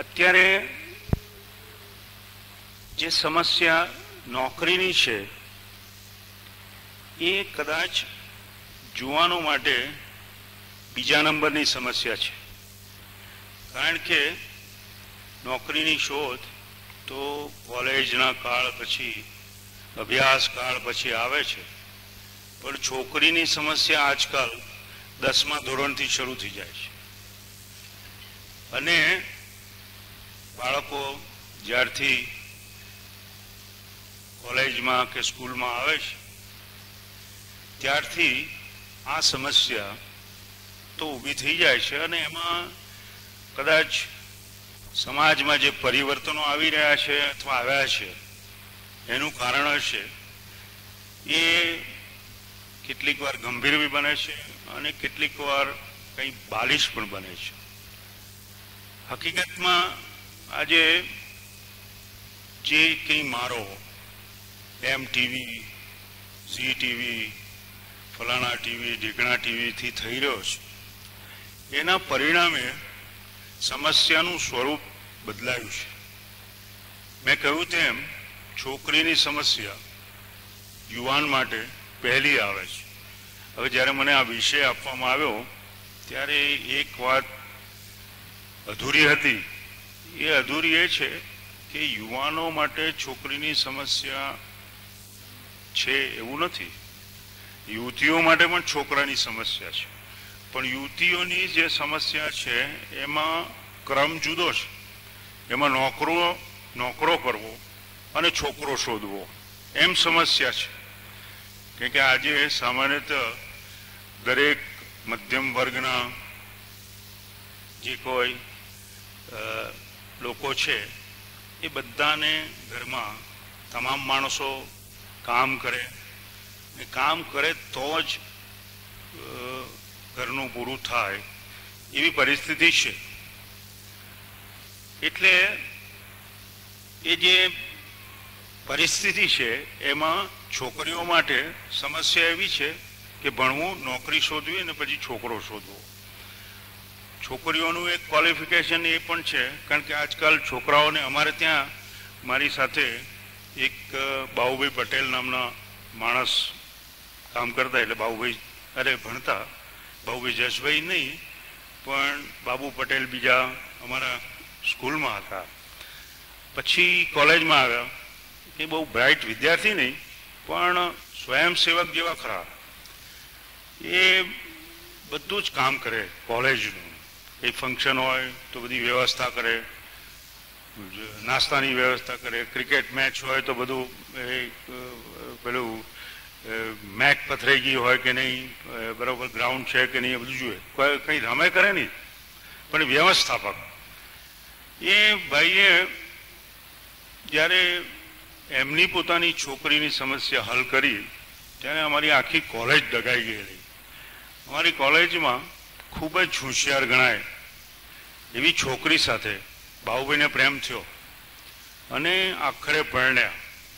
અત્યારે જે સમસ્યા નોકરીની છે એ કદાચ યુવાનો માટે બીજા નંબરની સમસ્યા છે, કારણ કે નોકરીની શોધ તો કોલેજના કાળ પછી, અભ્યાસ કાળ પછી આવે છે, પણ છોકરીની સમસ્યા આજકાલ 10મા ધોરણથી શરૂ થઈ જાય છે. અને બાળકો જ્યારથી કોલેજમાં કે સ્કૂલમાં આવે છે ત્યારથી આ સમસ્યા તો ઊભી થઈ જાય છે. અને એમાં કદાચ સમાજમાં જે પરિવર્તનો આવી રહ્યા છે અથવા આવ્યા છે એનું કારણ હશે એ કેટલીક વાર ગંભીર બી બને છે અને કેટલીક વાર કંઈ બાલિશ પણ બને છે. હકીકતમાં આજે જે કંઈ મારો MTV, ઝી ટીવી, ફલાણા ટીવી, ઢીકણા ટીવીથી થઈ રહ્યો છે એના પરિણામે સમસ્યાનું સ્વરૂપ બદલાયું છે. મેં કહ્યું તેમ છોકરીની સમસ્યા યુવાન માટે પહેલી આવે છે. હવે જ્યારે મને આ વિષય આપવામાં આવ્યો ત્યારે એક વાત અધૂરી હતી. એ અધૂરી એ છે કે યુવાનો માટે છોકરીની સમસ્યા છે એવું નથી, યુવતીઓ માટે પણ છોકરાની સમસ્યા છે. પણ યુવતીઓની જે સમસ્યા છે એમાં ક્રમ જુદો છે. એમાં નોકરો કરવો અને છોકરો શોધવો એમ સમસ્યા છે. કારણ કે આજે સામાન્યતઃ દરેક મધ્યમ વર્ગના જે કોઈ લોકો છે એ બધાને ઘરમાં તમામ માણસો કામ કરે, ને કામ કરે તો જ ઘરનું પૂરું થાય એવી પરિસ્થિતિ છે. એટલે એ જે પરિસ્થિતિ છે એમાં છોકરીઓ માટે સમસ્યા એવી છે કે ભણવું, નોકરી શોધવી અને પછી છોકરો શોધવો. છોકરીઓનું એક ક્વોલિફિકેશન એ પણ છે, કારણ કે આજકાલ છોકરાઓને અમારે ત્યાં મારી સાથે એક બાબુભાઈ પટેલ નામના માણસ કામ કરતા, એટલે બાબુભાઈ ભણતા, બાબુભાઈ જસભાઈ નહીં પણ બાબુ પટેલ બીજા અમારા સ્કૂલમાં હતા. પછી કોલેજમાં આવ્યા. એ બહુ બ્રાઇટ વિદ્યાર્થી નહીં પણ સ્વયંસેવક જેવા ખરા. એ બધું જ કામ કરે કોલેજનું. એ ફંક્શન હોય તો બધી વ્યવસ્થા કરે, નાસ્તાની વ્યવસ્થા કરે, ક્રિકેટ મેચ હોય તો બધું પેલું મેચ પથરાઈ ગઈ હોય કે નહીં, બરાબર ગ્રાઉન્ડ છે કે નહીં, એ બધું જુએ. કંઈ રમે કરે નહીં પણ વ્યવસ્થાપક. એ ભાઈએ જ્યારે એમની પોતાની છોકરીની સમસ્યા હલ કરી ત્યારે અમારી આખી કોલેજ ડગાઈ ગયેલી. અમારી કોલેજમાં ખૂબ જ હોશિયાર ગણાય એવી છોકરી સાથે બાબુભાઈને પ્રેમ થયો અને આખરે પરણ્યા.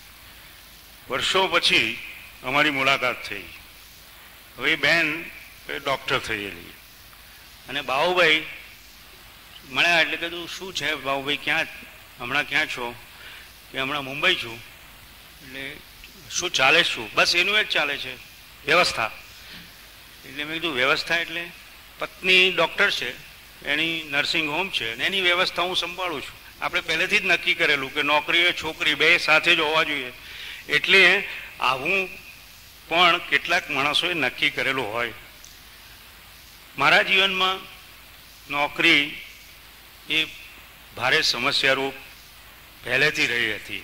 વર્ષો પછી અમારી મુલાકાત થઈ. હવે એ બેન ડૉક્ટર થયેલી અને બાબુભાઈ મળ્યા એટલે કીધું શું છે બાબુભાઈ, હમણાં ક્યાં છો? કે હમણાં મુંબઈ છું. એટલે શું ચાલે? શું? બસ એનું જ ચાલે છે, વ્યવસ્થા. એટલે મેં કીધું વ્યવસ્થા એટલે? પત્ની ડૉક્ટર છે, એની નર્સિંગ હોમ છે અને એની વ્યવસ્થા હું સંભાળું છું. આપણે પહેલેથી જ નક્કી કરેલું કે નોકરી છોકરી બે સાથે જ હોવા જોઈએ. એટલે આવું પણ કેટલાક માણસોએ નક્કી કરેલું હોય. મારા જીવનમાં નોકરી એ ભારે સમસ્યારૂપ પહેલેથી રહી હતી.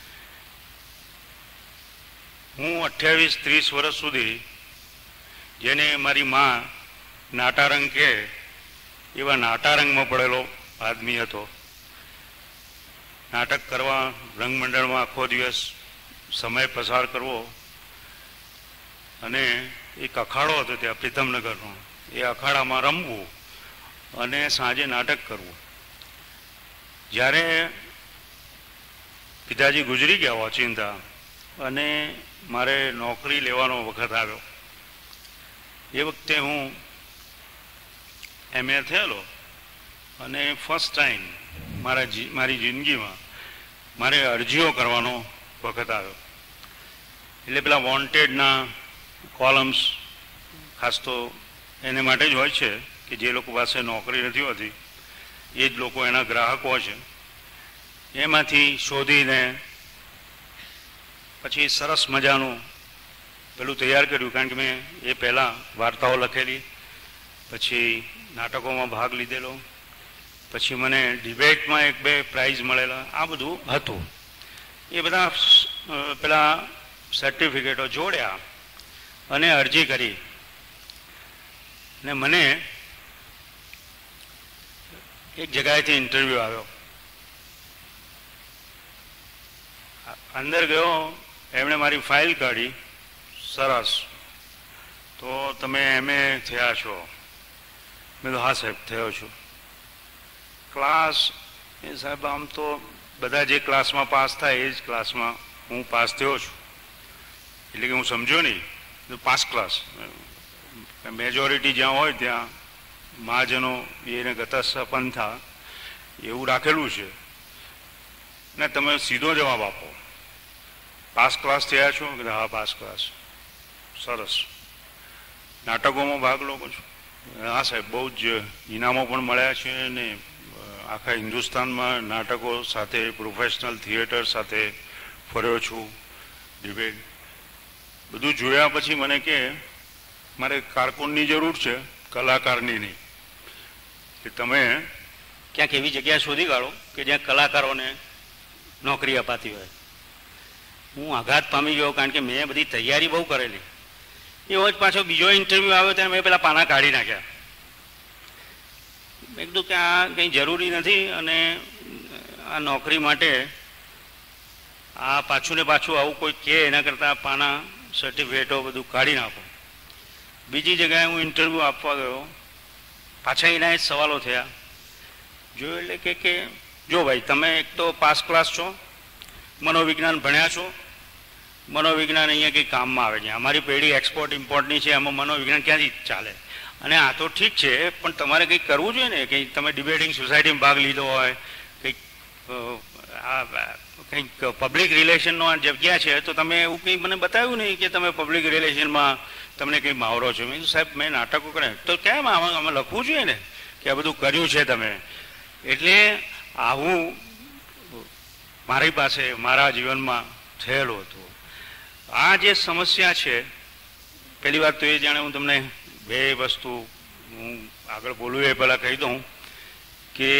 હું 28-30 વર્ષ સુધી જેને મારી માં નાટારંગ કહે એવા નાટારંગમાં પડેલો આદમી હતો. નાટક કરવા, રંગમંડળમાં આખો દિવસ સમય પસાર કરવો અને એક અખાડો હતો ત્યાં પ્રીતમનગરનો, એ અખાડામાં રમવું અને સાંજે નાટક કરવું. જ્યારે પિતાજી ગુજરી ગયા ઓચિંતા અને મારે નોકરી લેવાનો વખત આવ્યો, એ વખતે હું MA થયેલો અને ફર્સ્ટ ટાઈમ મારી જિંદગીમાં મારે અરજીઓ કરવાનો વખત આવ્યો. એટલે પેલા વોન્ટેડના કોલમ્સ ખાસ તો એને માટે જ હોય છે કે જે લોકો પાસે નોકરી નથી હોતી એ જ લોકો એના ગ્રાહકો છે. એમાંથી શોધીને પછી સરસ મજાનું પેલું તૈયાર કર્યું. કારણ કે મેં એ પહેલાં વાર્તાઓ લખેલી, પછી નાટકોમાં ભાગ લીધેલો, પછી મને ડિબેટમાં 1-2 પ્રાઇઝ મળેલા, આ બધું હતું. એ બધા પેલા સર્ટિફિકેટો જોડ્યા અને અરજી કરી. ને મને એક જગ્યાએથી ઇન્ટરવ્યૂ આવ્યો. અંદર ગયો, એમણે મારી ફાઇલ કાઢી. સરસ, તો તમે MA થયા છો? મેં તો હા સાહેબ થયો છું. ક્લાસ એ સાહેબ આમ તો બધા જે ક્લાસમાં પાસ થાય એ જ ક્લાસમાં હું પાસ થયો છું. એટલે કે હું સમજ્યો નહીં, પાસ ક્લાસ. મેજોરિટી જ્યાં હોય ત્યાં મહાજનો એને ગતસ પંથા એવું રાખેલું છે ને તમે સીધો જવાબ આપો, પાસ ક્લાસ થયા છો? હા પાસ ક્લાસ. સરસ. નાટકોમાં ભાગ લો છો? હા સાહેબ, બહુ જ ઇનામો પણ મળ્યા છે ને આખા હિન્દુસ્તાનમાં નાટકો સાથે પ્રોફેશનલ થિયેટર સાથે ફર્યો છું. ડિબેટ બધું જોયા પછી મને કે મારે કારકુનની જરૂર છે, કલાકારની નહીં. કે તમે ક્યાંક એવી જગ્યા શોધી કાઢો કે જ્યાં કલાકારોને નોકરી અપાતી હોય. હું આઘાત પામી ગયો, કારણ કે મેં બધી તૈયારી બહુ કરેલી. એવો જ પાછો બીજો ઇન્ટરવ્યૂ આવ્યો ત્યારે મેં પેલા પાના કાઢી નાખ્યા. મેં કીધું કે આ કંઈ જરૂરી નથી અને આ નોકરી માટે આ પાછું ને પાછું આવું કોઈ કહે એના કરતાં પાના સર્ટિફિકેટો બધું કાઢી નાખો. બીજી જગ્યાએ હું ઇન્ટરવ્યૂ આપવા ગયો, પાછા એના જ સવાલો થયા. જોયું એટલે કે જો ભાઈ તમે એક તો પાસ ક્લાસ છો, મનોવિજ્ઞાન ભણ્યા છો, મનોવિજ્ઞાન અહીંયા કંઈ કામમાં આવે છે. અમારી પેઢી એક્સપોર્ટ ઇમ્પોર્ટની છે, એમાં મનોવિજ્ઞાન ક્યાંથી ચાલે? અને આ તો ઠીક છે, પણ તમારે કંઈક કરવું જોઈએ ને. કંઈક તમે ડિબેટિંગ સોસાયટીમાં ભાગ લીધો હોય, કંઈક કંઈક પબ્લિક રિલેશનનો આ જગ્યા છે, તો તમે એવું કંઈ મને બતાવ્યું નહીં કે તમે પબ્લિક રિલેશનમાં તમને કંઈ માવરો છે. મેં સાહેબ મેં નાટકો કરે તો કેમ આમાં લખવું જોઈએ ને કે આ બધું કર્યું છે તમે. એટલે આવું મારી પાસે મારા જીવનમાં થયેલું હતું. આ જે સમસ્યા છે, પહેલી વાત તો એ જાણે હું તમને 2 વસ્તુ હું આગળ બોલું એ પહેલાં કહી દઉં કે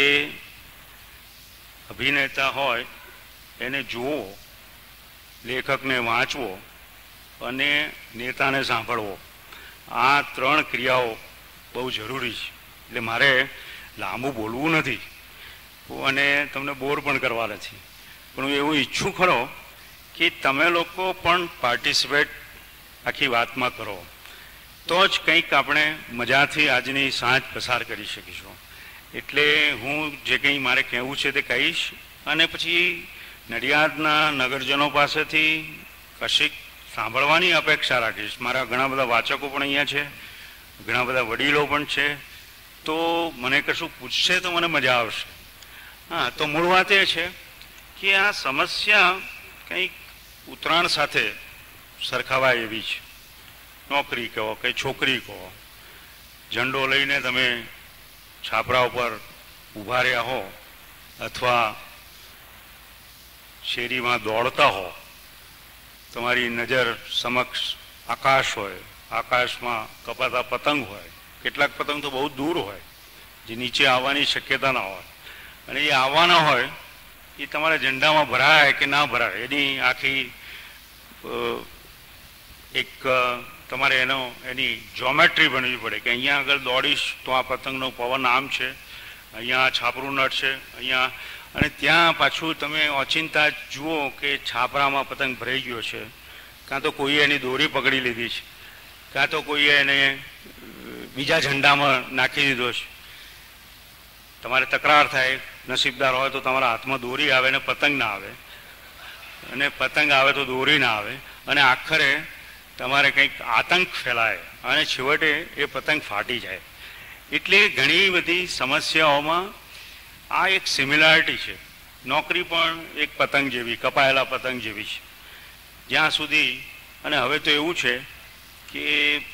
અભિનેતા હોય એને જુઓ, લેખકને વાંચવો અને નેતાને સાંભળવો, આ 3 ક્રિયાઓ બહુ જરૂરી છે. એટલે મારે લાંબુ બોલવું નથી અને તમને બોર પણ કરવા નથી, પણ હું એવું ઈચ્છું ખરો કે તમે લોકો પણ પાર્ટિસિપેટ આખી વાતમાં કરો, તો જ કંઈક આપણે મજાથી આજની સાંજ પસાર કરી શકીશું. એટલે હું જે કંઈ મારે કહેવું છે તે કહીશ અને પછી નડિયાદના નગરજનો પાસેથી કશીક સાંભળવાની અપેક્ષા રાખીશ. મારા ઘણા બધા વાચકો પણ અહીંયા છે, ઘણા બધા વડીલો પણ છે, તો મને કશું પૂછશે તો મને મજા આવશે. હા, તો મૂળ વાત એ છે કે આ સમસ્યા કંઈક ઉત્તરાયણ સાથે સરખાવાય એવી છે. નોકરી કહો કે છોકરી કહો, ઝંડો લઈને તમે છાપરા ઉપર ઊભા રહ્યા હો અથવા શેરીમાં દોડતા હો, તમારી નજર સમક્ષ આકાશ હોય, આકાશમાં કપાતા પતંગ હોય, કેટલાક પતંગ તો બહુ દૂર હોય જે નીચે આવવાની શક્યતા ના હોય, અને એ આવવાના હોય એ તમારા ઝંડામાં ભરાય કે ના ભરાય એની આખી એક તમારે એની જ્યોમેટ્રી બનવી પડે કે અહીંયા આગળ દોડીશ તો આ પતંગનો પવન આમ છે, અહીંયા છાપરું નડશે, અહીંયા, અને ત્યાં પાછું તમે ઓચિંતા જુઓ કે છાપરામાં પતંગ ભરાઈ ગયો છે, કાં તો કોઈએ એની દોરી પકડી લીધી છે, કાં તો કોઈએ એને બીજા ઝંડામાં નાખી દીધો છે. તમારે તકરાર થાય, નસીબદાર હોય તો તમારા હાથમાં દોરી આવે ને પતંગ ના આવે, અને પતંગ આવે તો દોરી ના આવે, અને આખરે તમારે કંઈક આતંક ફેલાય અને છેવટે એ પતંગ ફાટી જાય. એટલે ઘણી બધી સમસ્યાઓમાં આ એક સિમિલારિટી છે. નોકરી પણ એક પતંગ જેવી, કપાયેલા પતંગ જેવી છે. જ્યાં સુધી, અને હવે તો એવું છે કે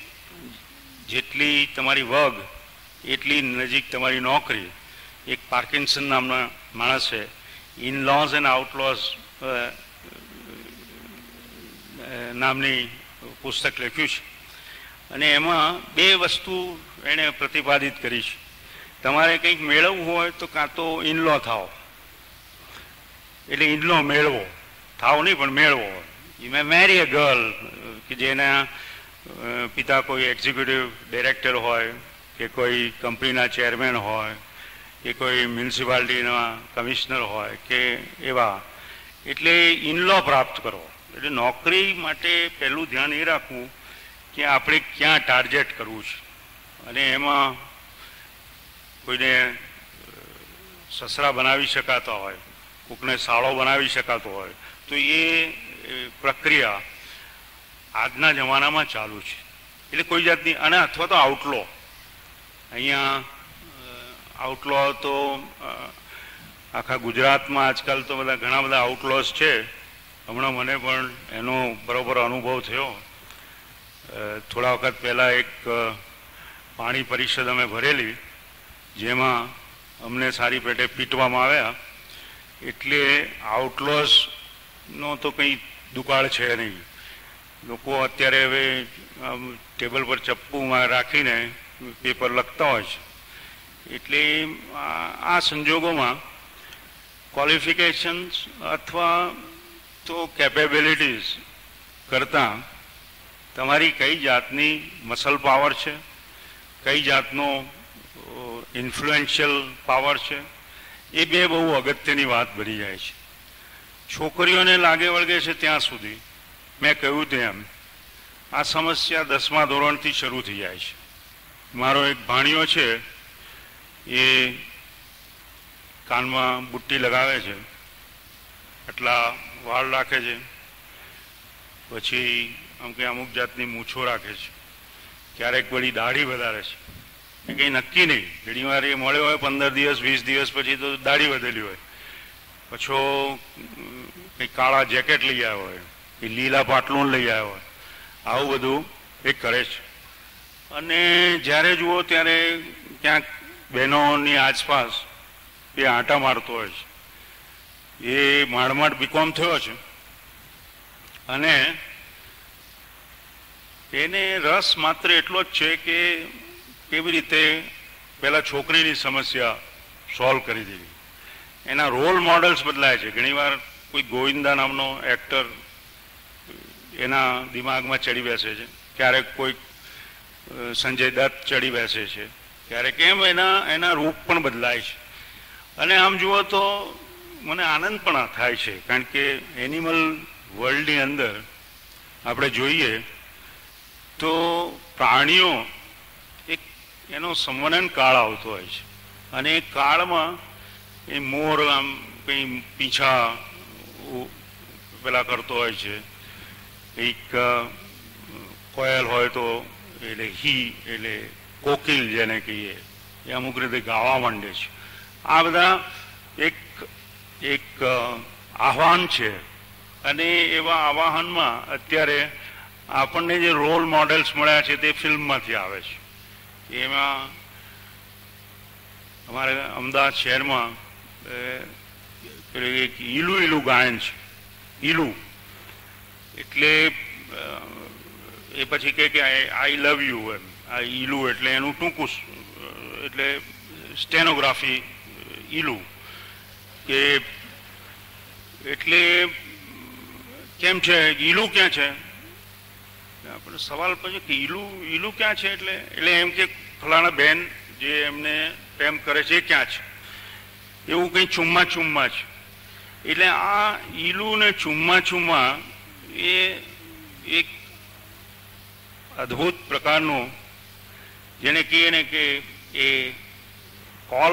જેટલી તમારી વગ એટલી નજીક તમારી નોકરી. એક પાર્કિન્સન નામના માણસ છે, ઇન લોઝ એન્ડ આઉટલોઝ નામની પુસ્તક લખ્યું છે, અને એમાં બે વસ્તુ એણે પ્રતિપાદિત કરી છે. તમારે કંઈક મેળવવું હોય તો કાં તો ઇનલો થાવ, એટલે ઇનલો મેળવો, થાવ નહીં પણ મેળવો. You may Mary a girl કે જેના પિતા કોઈ એક્ઝિક્યુટિવ ડાયરેક્ટર હોય, કે કોઈ કંપનીના ચેરમેન હોય, કે કોઈ મ્યુનિસિપાલિટીના કમિશનર હોય, કે એવા. એટલે ઇનલો પ્રાપ્ત કરો. એટલે નોકરી માટે પહેલું ધ્યાન એ રાખવું કે આપણે ક્યાં ટાર્ગેટ કરવું છે. અને એમાં કોઈને સસરા બનાવી શકાતા હોય, કોકને સાળો બનાવી શકાતો હોય, તો એ પ્રક્રિયા આજના જમાનામાં ચાલુ છે. એટલે કોઈ જાતની, અને અથવા તો આઉટલો. અહીંયા આઉટલો તો આખા ગુજરાતમાં આજકાલ તો બધા ઘણા બધા આઉટલોસ છે. હમણાં મને પણ એનો બરોબર અનુભવ થયો. થોડા વખત પહેલાં એક પાણી પરિષદ અમે ભરેલી, જેમાં અમને સારી પેટે પીટવામાં આવ્યા. એટલે આઉટલોસનો તો કંઈ દુકાળ છે નહીં. લોકો અત્યારે હવે ટેબલ પર ચપ્પુમાં રાખીને પેપર લખતા હોય છે. એટલે આ સંજોગોમાં ક્વોલિફિકેશન્સ અથવા તો કેપેબિલિટીઝ કરતાં તમારી કઈ જાતની મસલ પાવર છે, કઈ જાતનો ઇન્ફ્લુએન્શિયલ પાવર છે, એ બે બહુ અગત્યની વાત બની જાય છે. છોકરીઓને લાગે વળગે છે ત્યાં સુધી, મેં કહ્યું તેમ, આ સમસ્યા 10મા ધોરણથી શરૂ થઈ જાય છે. મારો એક ભાણિયો છે, એ કાનમાં બુટ્ટી લગાવે છે, આટલા વાળ રાખે છે, પછી આમ કે અમુક જાતની મૂછો રાખે છે, ક્યારેક વળી દાઢી વધારે છે. એ કંઈ નક્કી નહીં. ઘણી વાર એ મળ્યો હોય 15 દિવસ 20 દિવસ પછી તો દાઢી વધેલી હોય. પછો કંઈક કાળા જેકેટ લઈ આવ્યો હોય, એ લીલા પાટલું લઈ આવ્યો હોય. આવું બધું એ કરે છે. અને જ્યારે જુઓ ત્યારે ક્યાંક બહેનોની આસપાસ એ આંટા મારતો હોય છે. એ માંડ બીકોમ થયો છે, અને એને રસ માત્ર એટલો જ છે કે કેવી રીતે પહેલાં છોકરીની સમસ્યા સોલ્વ કરી દેવી. એના રોલ મોડલ્સ બદલાય છે. ઘણીવાર કોઈ ગોવિંદા નામનો એક્ટર એના દિમાગમાં ચડી બેસે છે, ક્યારેક કોઈ સંજય દત્ત ચડી બેસે છે, ક્યારેક એમ એના રૂપ પણ બદલાય છે. અને આમ જુઓ તો મને આનંદ પણ થાય છે, કારણ કે એનિમલ વર્લ્ડની અંદર આપણે જોઈએ તો પ્રાણીઓ એક એનો સંવનન કાળ આવતો હોય છે, અને એ કાળમાં એ મોર આમ કંઈ પીછા પેલા કરતો હોય છે, એક કોયલ હોય તો એટલે એટલે કોકિલ જેને કહીએ, એ અમુક રીતે ગાવા માંડે છે. આ બધા એક આહ્વાન છે. અને એવા આવાહનમાં અત્યારે આપણને જે રોલ મોડેલ્સ મળ્યા છે તે ફિલ્મમાંથી આવે છે. એમાં અમારે અમદાવાદ શહેરમાં એક ઈલું ઈલું ગાયન છે. ઈલું એટલે એ પછી કહે કે આઈ લવ યુ એમ. આ ઈલું એટલે એનું ટૂંકું, એટલે સ્ટેનોગ્રાફી ઈલું. કે એટલે કેમ છે, ઈલું ક્યાં છે? આપણે સવાલ પછી કે ઈલું ક્યાં છે? એટલે એમ કે ફલાણા બેન જે એમને પ્રેમ કરે છે એ ક્યાં છે? એવું કંઈ ચુમ્મા છે. એટલે આ ઈલું ને ચુમ્મા એ એક અદ્ભુત પ્રકારનું, જેને કહીએ ને કે a call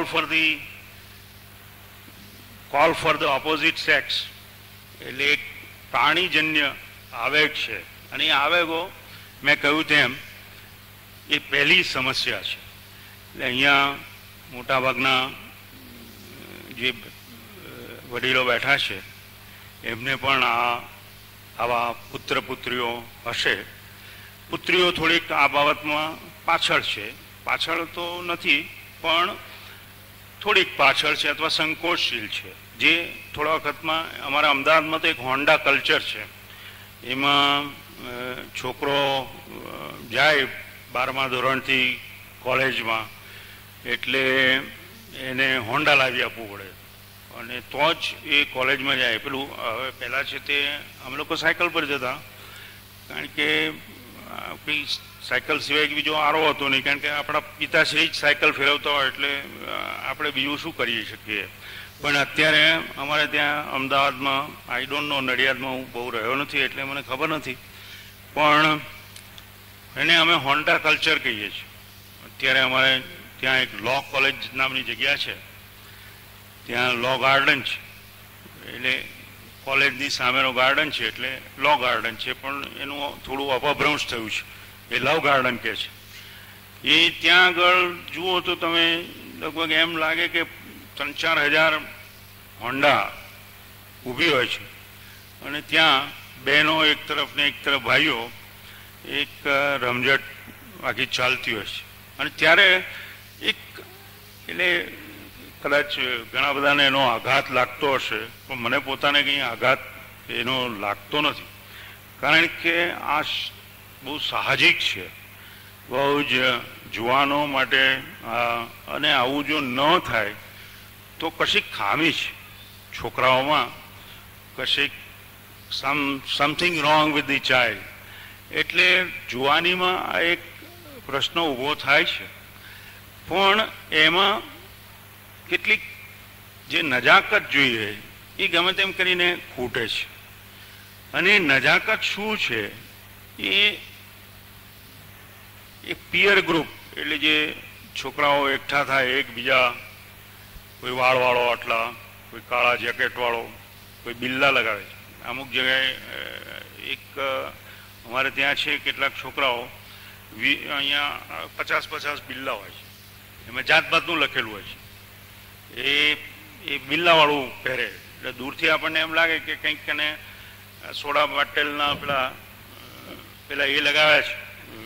for the opposite sex, એટલે એક પ્રાણીજન્ય આવેગ છે. અને એ આવેગો મેં કહ્યું તેમ એ પહેલી સમસ્યા છે. એટલે અહીંયા મોટાભાગના જે વડીલો બેઠા છે એમને પણ આવા પુત્ર પુત્રીઓ હશે. પુત્રીઓ થોડીક આ બાબતમાં પાછળ છે, પાછળ તો નથી પણ થોડીક પાછળ છે અથવા સંકોચશીલ છે. જે થોડા વખતમાં અમારા અમદાવાદમાં તો એક હોન્ડા કલ્ચર છે. એમાં છોકરો જાય 12મા ધોરણથી કોલેજમાં એટલે એને હોન્ડા લાવી આપવું પડે અને તો જ એ કોલેજમાં જાય. પેલું હવે પહેલાં છે તે અમે લોકો સાયકલ પર જતા, કારણ કે કંઈ સાયકલ સિવાય બીજો આરો હતો નહીં, કારણ કે આપણા પિતાશ્રી જ સાયકલ ફેરવતા હોય એટલે આપણે બીજું શું કરી શકીએ. પણ અત્યારે અમારે ત્યાં અમદાવાદમાં આઈ ડોન્ટ નો, નડિયાદમાં હું બહુ રહ્યો નથી એટલે મને ખબર નથી, પણ એને અમે હોન્ડા કલ્ચર કહીએ છીએ. અત્યારે અમારે ત્યાં એક લો કોલેજ નામની જગ્યા છે, ત્યાં લો ગાર્ડન છે, એટલે કોલેજની સામેનો ગાર્ડન છે એટલે લો ગાર્ડન છે, પણ એનું થોડું અપભ્રંશ થયું છે, એ લવ ગાર્ડન કહે છે. એ ત્યાં આગળ જુઓ તો તમે લગભગ એમ લાગે કે 3-4 હજાર હોન્ડા ઊભી હોય છે અને ત્યાં બહેનો એક તરફ ને એક તરફ ભાઈઓ, એક રમઝટ આખી ચાલતી હોય છે. અને ત્યારે એક એટલે કદાચ ઘણા બધાને એનો આઘાત લાગતો હશે, પણ મને પોતાને કંઈ આઘાત એનો લાગતો નથી, કારણ કે આ બહુ સાહજિક છે, બહુ જ જુવાનો માટે. અને આવું જો ન થાય તો કશીક ખામી છે છોકરાઓમાં, કશીક something wrong with the child. એટલે જુવાનીમાં આ એક પ્રશ્ન ઊભો થાય છે, પણ એમાં કેટલીક જે નજાકત જોઈએ એ ગમે તેમ કરીને ખૂટે છે. અને નજાકત શું છે? એ પિયર ગ્રુપ, એટલે જે છોકરાઓ એકઠા થાય એકબીજા, કોઈ વાળવાળો આટલા, કોઈ કાળા જેકેટવાળો, કોઈ બિલ્લા લગાવે છે. અમુક જગ્યાએ એક અમારે ત્યાં છે કેટલાક છોકરાઓ અહીંયા 50-50 બિલ્લા હોય છે, એમાં જાત જાતનું લખેલું હોય છે. એ બિલ્લાવાળું પહેરે એટલે દૂરથી આપણને એમ લાગે કે કંઈક એને સોડા બોટલના પેલા એ લગાવ્યા છે,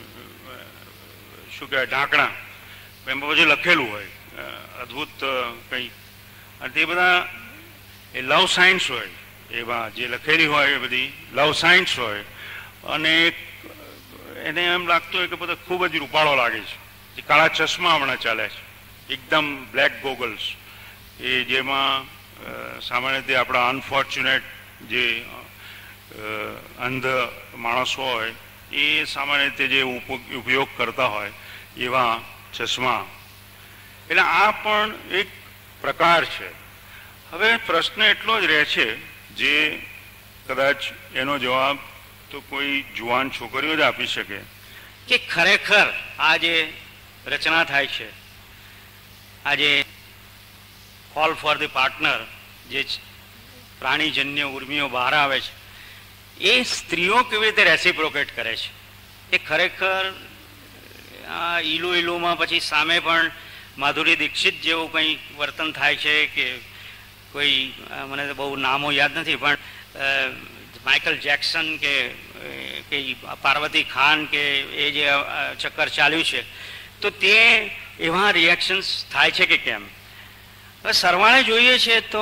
શું કહેવાય, ઢાંકણા, એમાં પછી લખેલું હોય અદ્ભુત કંઈક. અને તે બધા એ લવ સાયન્સ હોય, એમાં જે લખેલી હોય એ બધી લવ સાયન્સ હોય. અને એને એમ લાગતું હોય કે બધા ખૂબ જ રૂપાળો લાગે છે. જે કાળા ચશ્મા હમણાં ચાલ્યા છે, એકદમ બ્લેક ગોગલ્સ, એ જેમાં સામાન્ય રીતે આપણા અનફોર્ચ્યુનેટ જે અંધ માણસો હોય એ સામાન્ય રીતે જે ઉપયોગ કરતા હોય એવા ચશ્મા. એટલે આ પણ એક પ્રકાર છે. હવે પ્રશ્ન એટલો જ રહે છે, જે કદાચ એનો જવાબ તો કોઈ જુવાન છોકરીઓ જ આપી શકે, કે ખરેખર આ જે રચના થાય છે, આજે કોલ ફોર ધી પાર્ટનર, જે પ્રાણીજન્ય ઉર્મિઓ બહાર આવે છે, એ સ્ત્રીઓ કેવી રીતે રેસિપ્રોકેટ કરે છે. એ ખરેખર આ ઈલુમાં પછી સામે પણ માધુરી દીક્ષિત જેવું કંઈ વર્તન થાય છે, કે કોઈ મને તો બહુ નામો યાદ નથી, પણ માઇકલ જેક્સન કે પાર્વતી ખાન કે એ જે ચક્કર ચાલ્યું છે, તો તે એવા રિએક્શન્સ થાય છે કે કેમ? હવે સરવાળે જોઈએ છે તો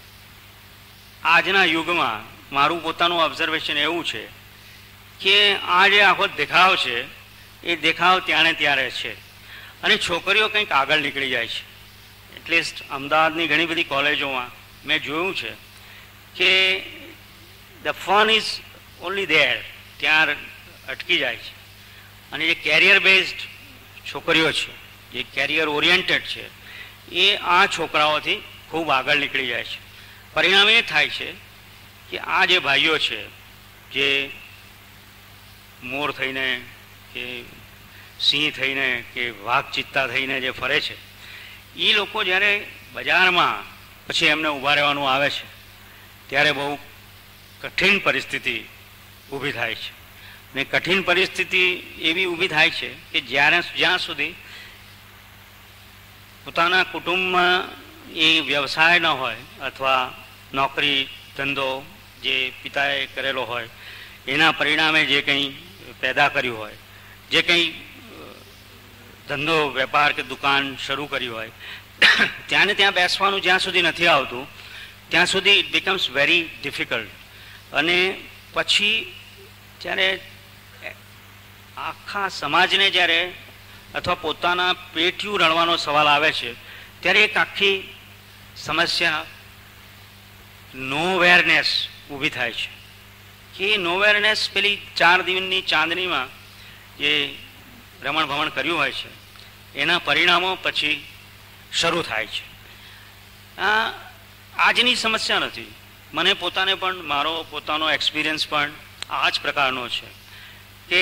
આજના યુગમાં મારું પોતાનું ઓબ્ઝર્વેશન એવું છે કે આ જે આખો દેખાવ છે એ દેખાવ ત્યારે ત્યારે છે, અને છોકરીઓ કંઈક આગળ નીકળી જાય છે. એટલીસ્ટ અમદાવાદની ઘણી બધી કોલેજોમાં મેં જોયું છે કે the fun is only there, ત્યાં અટકી જાય છે. અને જે કેરિયર બેઝડ છોકરીઓ છે, જે કેરિયર ઓરિએન્ટેડ છે, એ આ છોકરાઓથી ખૂબ આગળ નીકળી જાય છે. પરિણામ એ થાય છે કે આ જે ભાઈઓ છે, જે મોર થઈને કે સિંહ થઈને કે વાઘ ચિત્તા થઈને જે ફરે છે, એ લોકો જ્યારે બજારમાં પછી એમને ઊભા રહેવાનું આવે છે ત્યારે બહુ કઠિન પરિસ્થિતિ ઊભી થાય છે. ને કઠિન પરિસ્થિતિ એવી ઊભી થાય છે કે જ્યાં સુધી પોતાના કુટુંબમાં એ વ્યવસાય ન હોય અથવા નોકરી ધંધો જે પિતાએ કરેલો હોય એના પરિણામે જે કંઈ પેદા કર્યું હોય, જે કંઈ ધંધો વેપાર કે દુકાન શરૂ કરી હોય, ત્યાં ને ત્યાં બેસવાનું જ્યાં સુધી નથી આવતું ત્યાં સુધી ઇટ બિકમ્સ વેરી ડિફિકલ્ટ. અને પછી જ્યારે આખા સમાજને જ્યારે અથવા પોતાના પેટીયું રણવાનો સવાલ આવે છે ત્યારે એક આખી સમસ્યા નોવેરનેસ ઊભી થાય છે કે નોવેરનેસ પેલી 4 દિવસની ચાંદનીમાં જે રમણ ભમણ કર્યું હોય છે એના પરિણામો પછી શરૂ થાય છે. આ આજની સમસ્યા નથી. મને પોતાને પણ મારો પોતાનો એક્સપિરિયન્સ પણ આ જ પ્રકારનો છે કે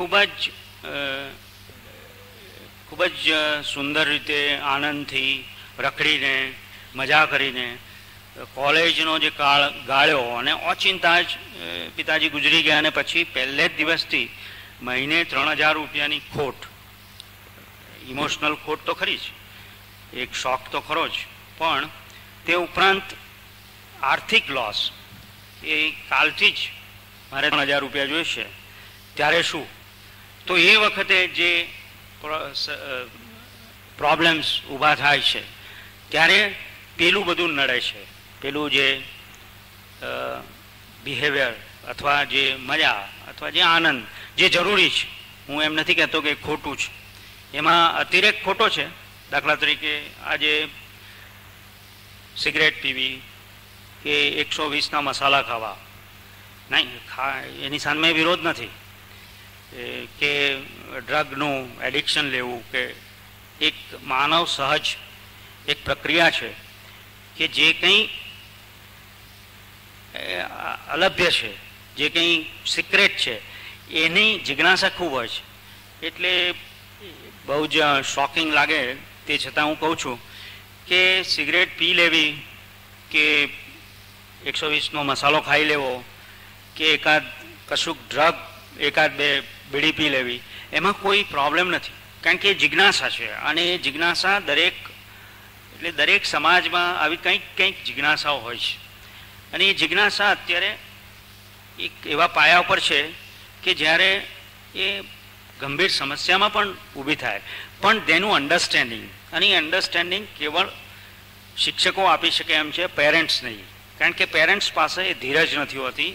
ખૂબ જ સુંદર રીતે આનંદથી રખડીને મજા કરીને કોલેજનો જે કાળ ગાળ્યો અને ઓચિંતા જ પિતાજી ગુજરી ગયા અને પછી પહેલે જ દિવસથી મહિને 3000 રૂપિયાની ખોટ, ઇમોશનલ ખોટ તો ખરી જ, એક શોખ તો ખરો જ, પણ તે ઉપરાંત આર્થિક લોસ. એ કાલથી જ મારે 3000 રૂપિયા જોઈશે ત્યારે શું? તો એ વખતે જે પ્રોબ્લેમ્સ ઊભા થાય છે ત્યારે પેલું બધું નડે છે. પેલું જે બિહેવિયર અથવા જે મજા અથવા જે આનંદ જે જરૂરી છે, હું એમ નથી કહેતો કે ખોટું છે, એમાં અતિરેક ખોટો છે. દાખલા તરીકે આજે સિગરેટ પીવી કે 120ના મસાલા ખાવા, નહીં, એની સામે વિરોધ નથી. કે ડ્રગનું એડિક્શન લેવું કે એક માનવ સહજ એક પ્રક્રિયા છે કે જે કંઈ અલભ્ય છે, જે કંઈ સિક્રેટ છે એની જિજ્ઞાસા ખૂબ હોય છે. એટલે બહુ જ શોકિંગ લાગે તે છતાં હું કહું છું કે સિગરેટ પી લેવી કે 120નો મસાલો ખાઈ લેવો કે એકાદ કશુંક ડ્રગ એકાદ બે બીડી પી લેવી એમાં કોઈ પ્રોબ્લેમ નથી, કારણ કે જિજ્ઞાસા છે. અને એ જિજ્ઞાસા દરેક સમાજમાં આવી કંઈક જિજ્ઞાસાઓ હોય છે. અને એ જિજ્ઞાસા અત્યારે એક એવા પાયા ઉપર છે કે જ્યારે એ ગંભીર સમસ્યામાં પણ ઊભી થાય, પણ તેનું અન્ડરસ્ટેન્ડિંગ, અને એ અન્ડરસ્ટેન્ડિંગ કેવળ શિક્ષકો આપી શકે એમ છે, પેરેન્ટ્સ નહીં. કારણ કે પેરેન્ટ્સ પાસે એ ધીરજ નથી હોતી,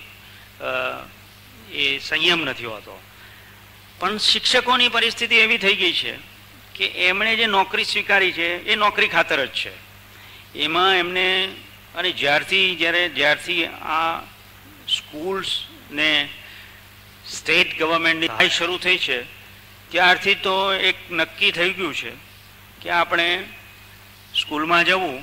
એ સંયમ નથી હોતો. પણ શિક્ષકોની પરિસ્થિતિ એવી થઈ ગઈ છે કે એમણે જે નોકરી સ્વીકારી છે એ નોકરી ખાતર જ છે. એમાં એમને, અને જ્યારથી આ સ્કૂલ્સ ને સ્ટેટ ગવર્મેન્ટની સહાય શરૂ થઈ છે ત્યારથી તો એક નક્કી થઈ ગયું છે કે આપણે સ્કૂલમાં જવું,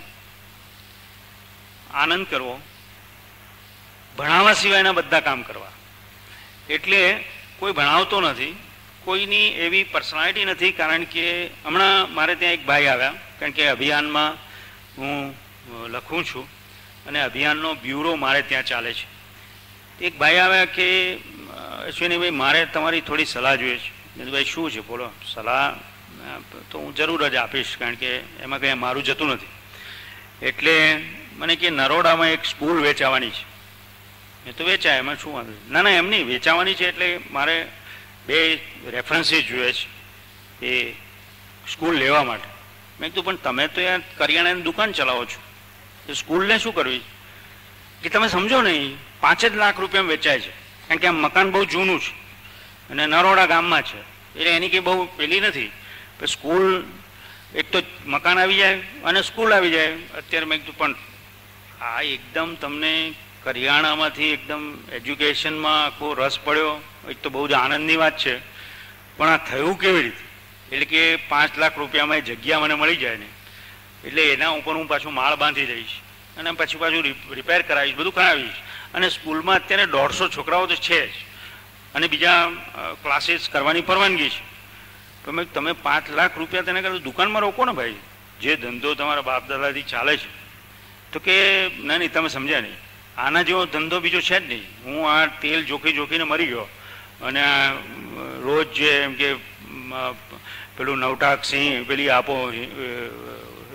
આનંદ કરવો, ભણાવવા સિવાયના બધા કામ કરવા. એટલે કોઈ ભણાવતો નથી, કોઈની એવી પર્સનાલિટી નથી. કારણ કે હમણાં મારે ત્યાં એક ભાઈ આવ્યા, કારણ કે અભિયાનમાં હું લખું છું અને અભિયાનનો બ્યુરો મારે ત્યાં ચાલે છે. એક ભાઈ આવ્યા કે અશ્વિનીભાઈ મારે તમારી થોડી સલાહ જોઈએ છે. મેં ભાઈ શું છે બોલો. સલાહ તો હું જરૂર જ આપીશ, કારણ કે એમાં કંઈ મારું જતું નથી. એટલે મને કે નરોડામાં એક સ્કૂલ વેચાવાની છે. મેં તો વેચાય, એમાં શું વાંધો? ના ના, એમ નહીં, વેચાવાની છે એટલે મારે 2 રેફરન્સીસ જોઈએ છે એ સ્કૂલ લેવા માટે. મેં કીધું પણ તમે તો યાર કરિયાણાની દુકાન ચલાવો છો, એ સ્કૂલને શું કરવી? કે તમે સમજો નહીં, 5 જ લાખ રૂપિયામાં વેચાય છે, કારણ કે આ મકાન બહુ જૂનું છે અને નરોડા ગામમાં છે, એટલે એની કંઈ બહુ પેલી નથી. સ્કૂલ એક તો મકાન આવી જાય અને સ્કૂલ આવી જાય. અત્યારે મેં કીધું પણ આ એકદમ તમને કરિયાણામાંથી એકદમ એજ્યુકેશનમાં આખો રસ પડ્યો, એક તો બહુ જ આનંદની વાત છે, પણ આ થયું કેવી રીતે? એટલે કે 5 લાખ રૂપિયામાં એ જગ્યા મને મળી જાય ને, એટલે એના ઉપર હું પાછું માળ બાંધી દઈશ અને પછી પાછું રિપેર કરાવીશ, બધું કરાવીશ. અને સ્કૂલમાં અત્યારે 150 છોકરાઓ તો છે જ, અને બીજા ક્લાસીસ કરવાની પરવાનગી છે. તો મેં તમે 5 લાખ રૂપિયા તેને કહ્યું દુકાનમાં રોકો ને ભાઈ, જે ધંધો તમારા બાપ દાદાથી ચાલે છે. તો કે ના નહીં, તમે સમજ્યા નહીં, આના જેવો ધંધો બીજો છે જ નહીં. હું આ તેલ જોખીને મરી ગયો અને આ રોજ જે એમ કે પેલું નવટાક સિંહ પેલી આપો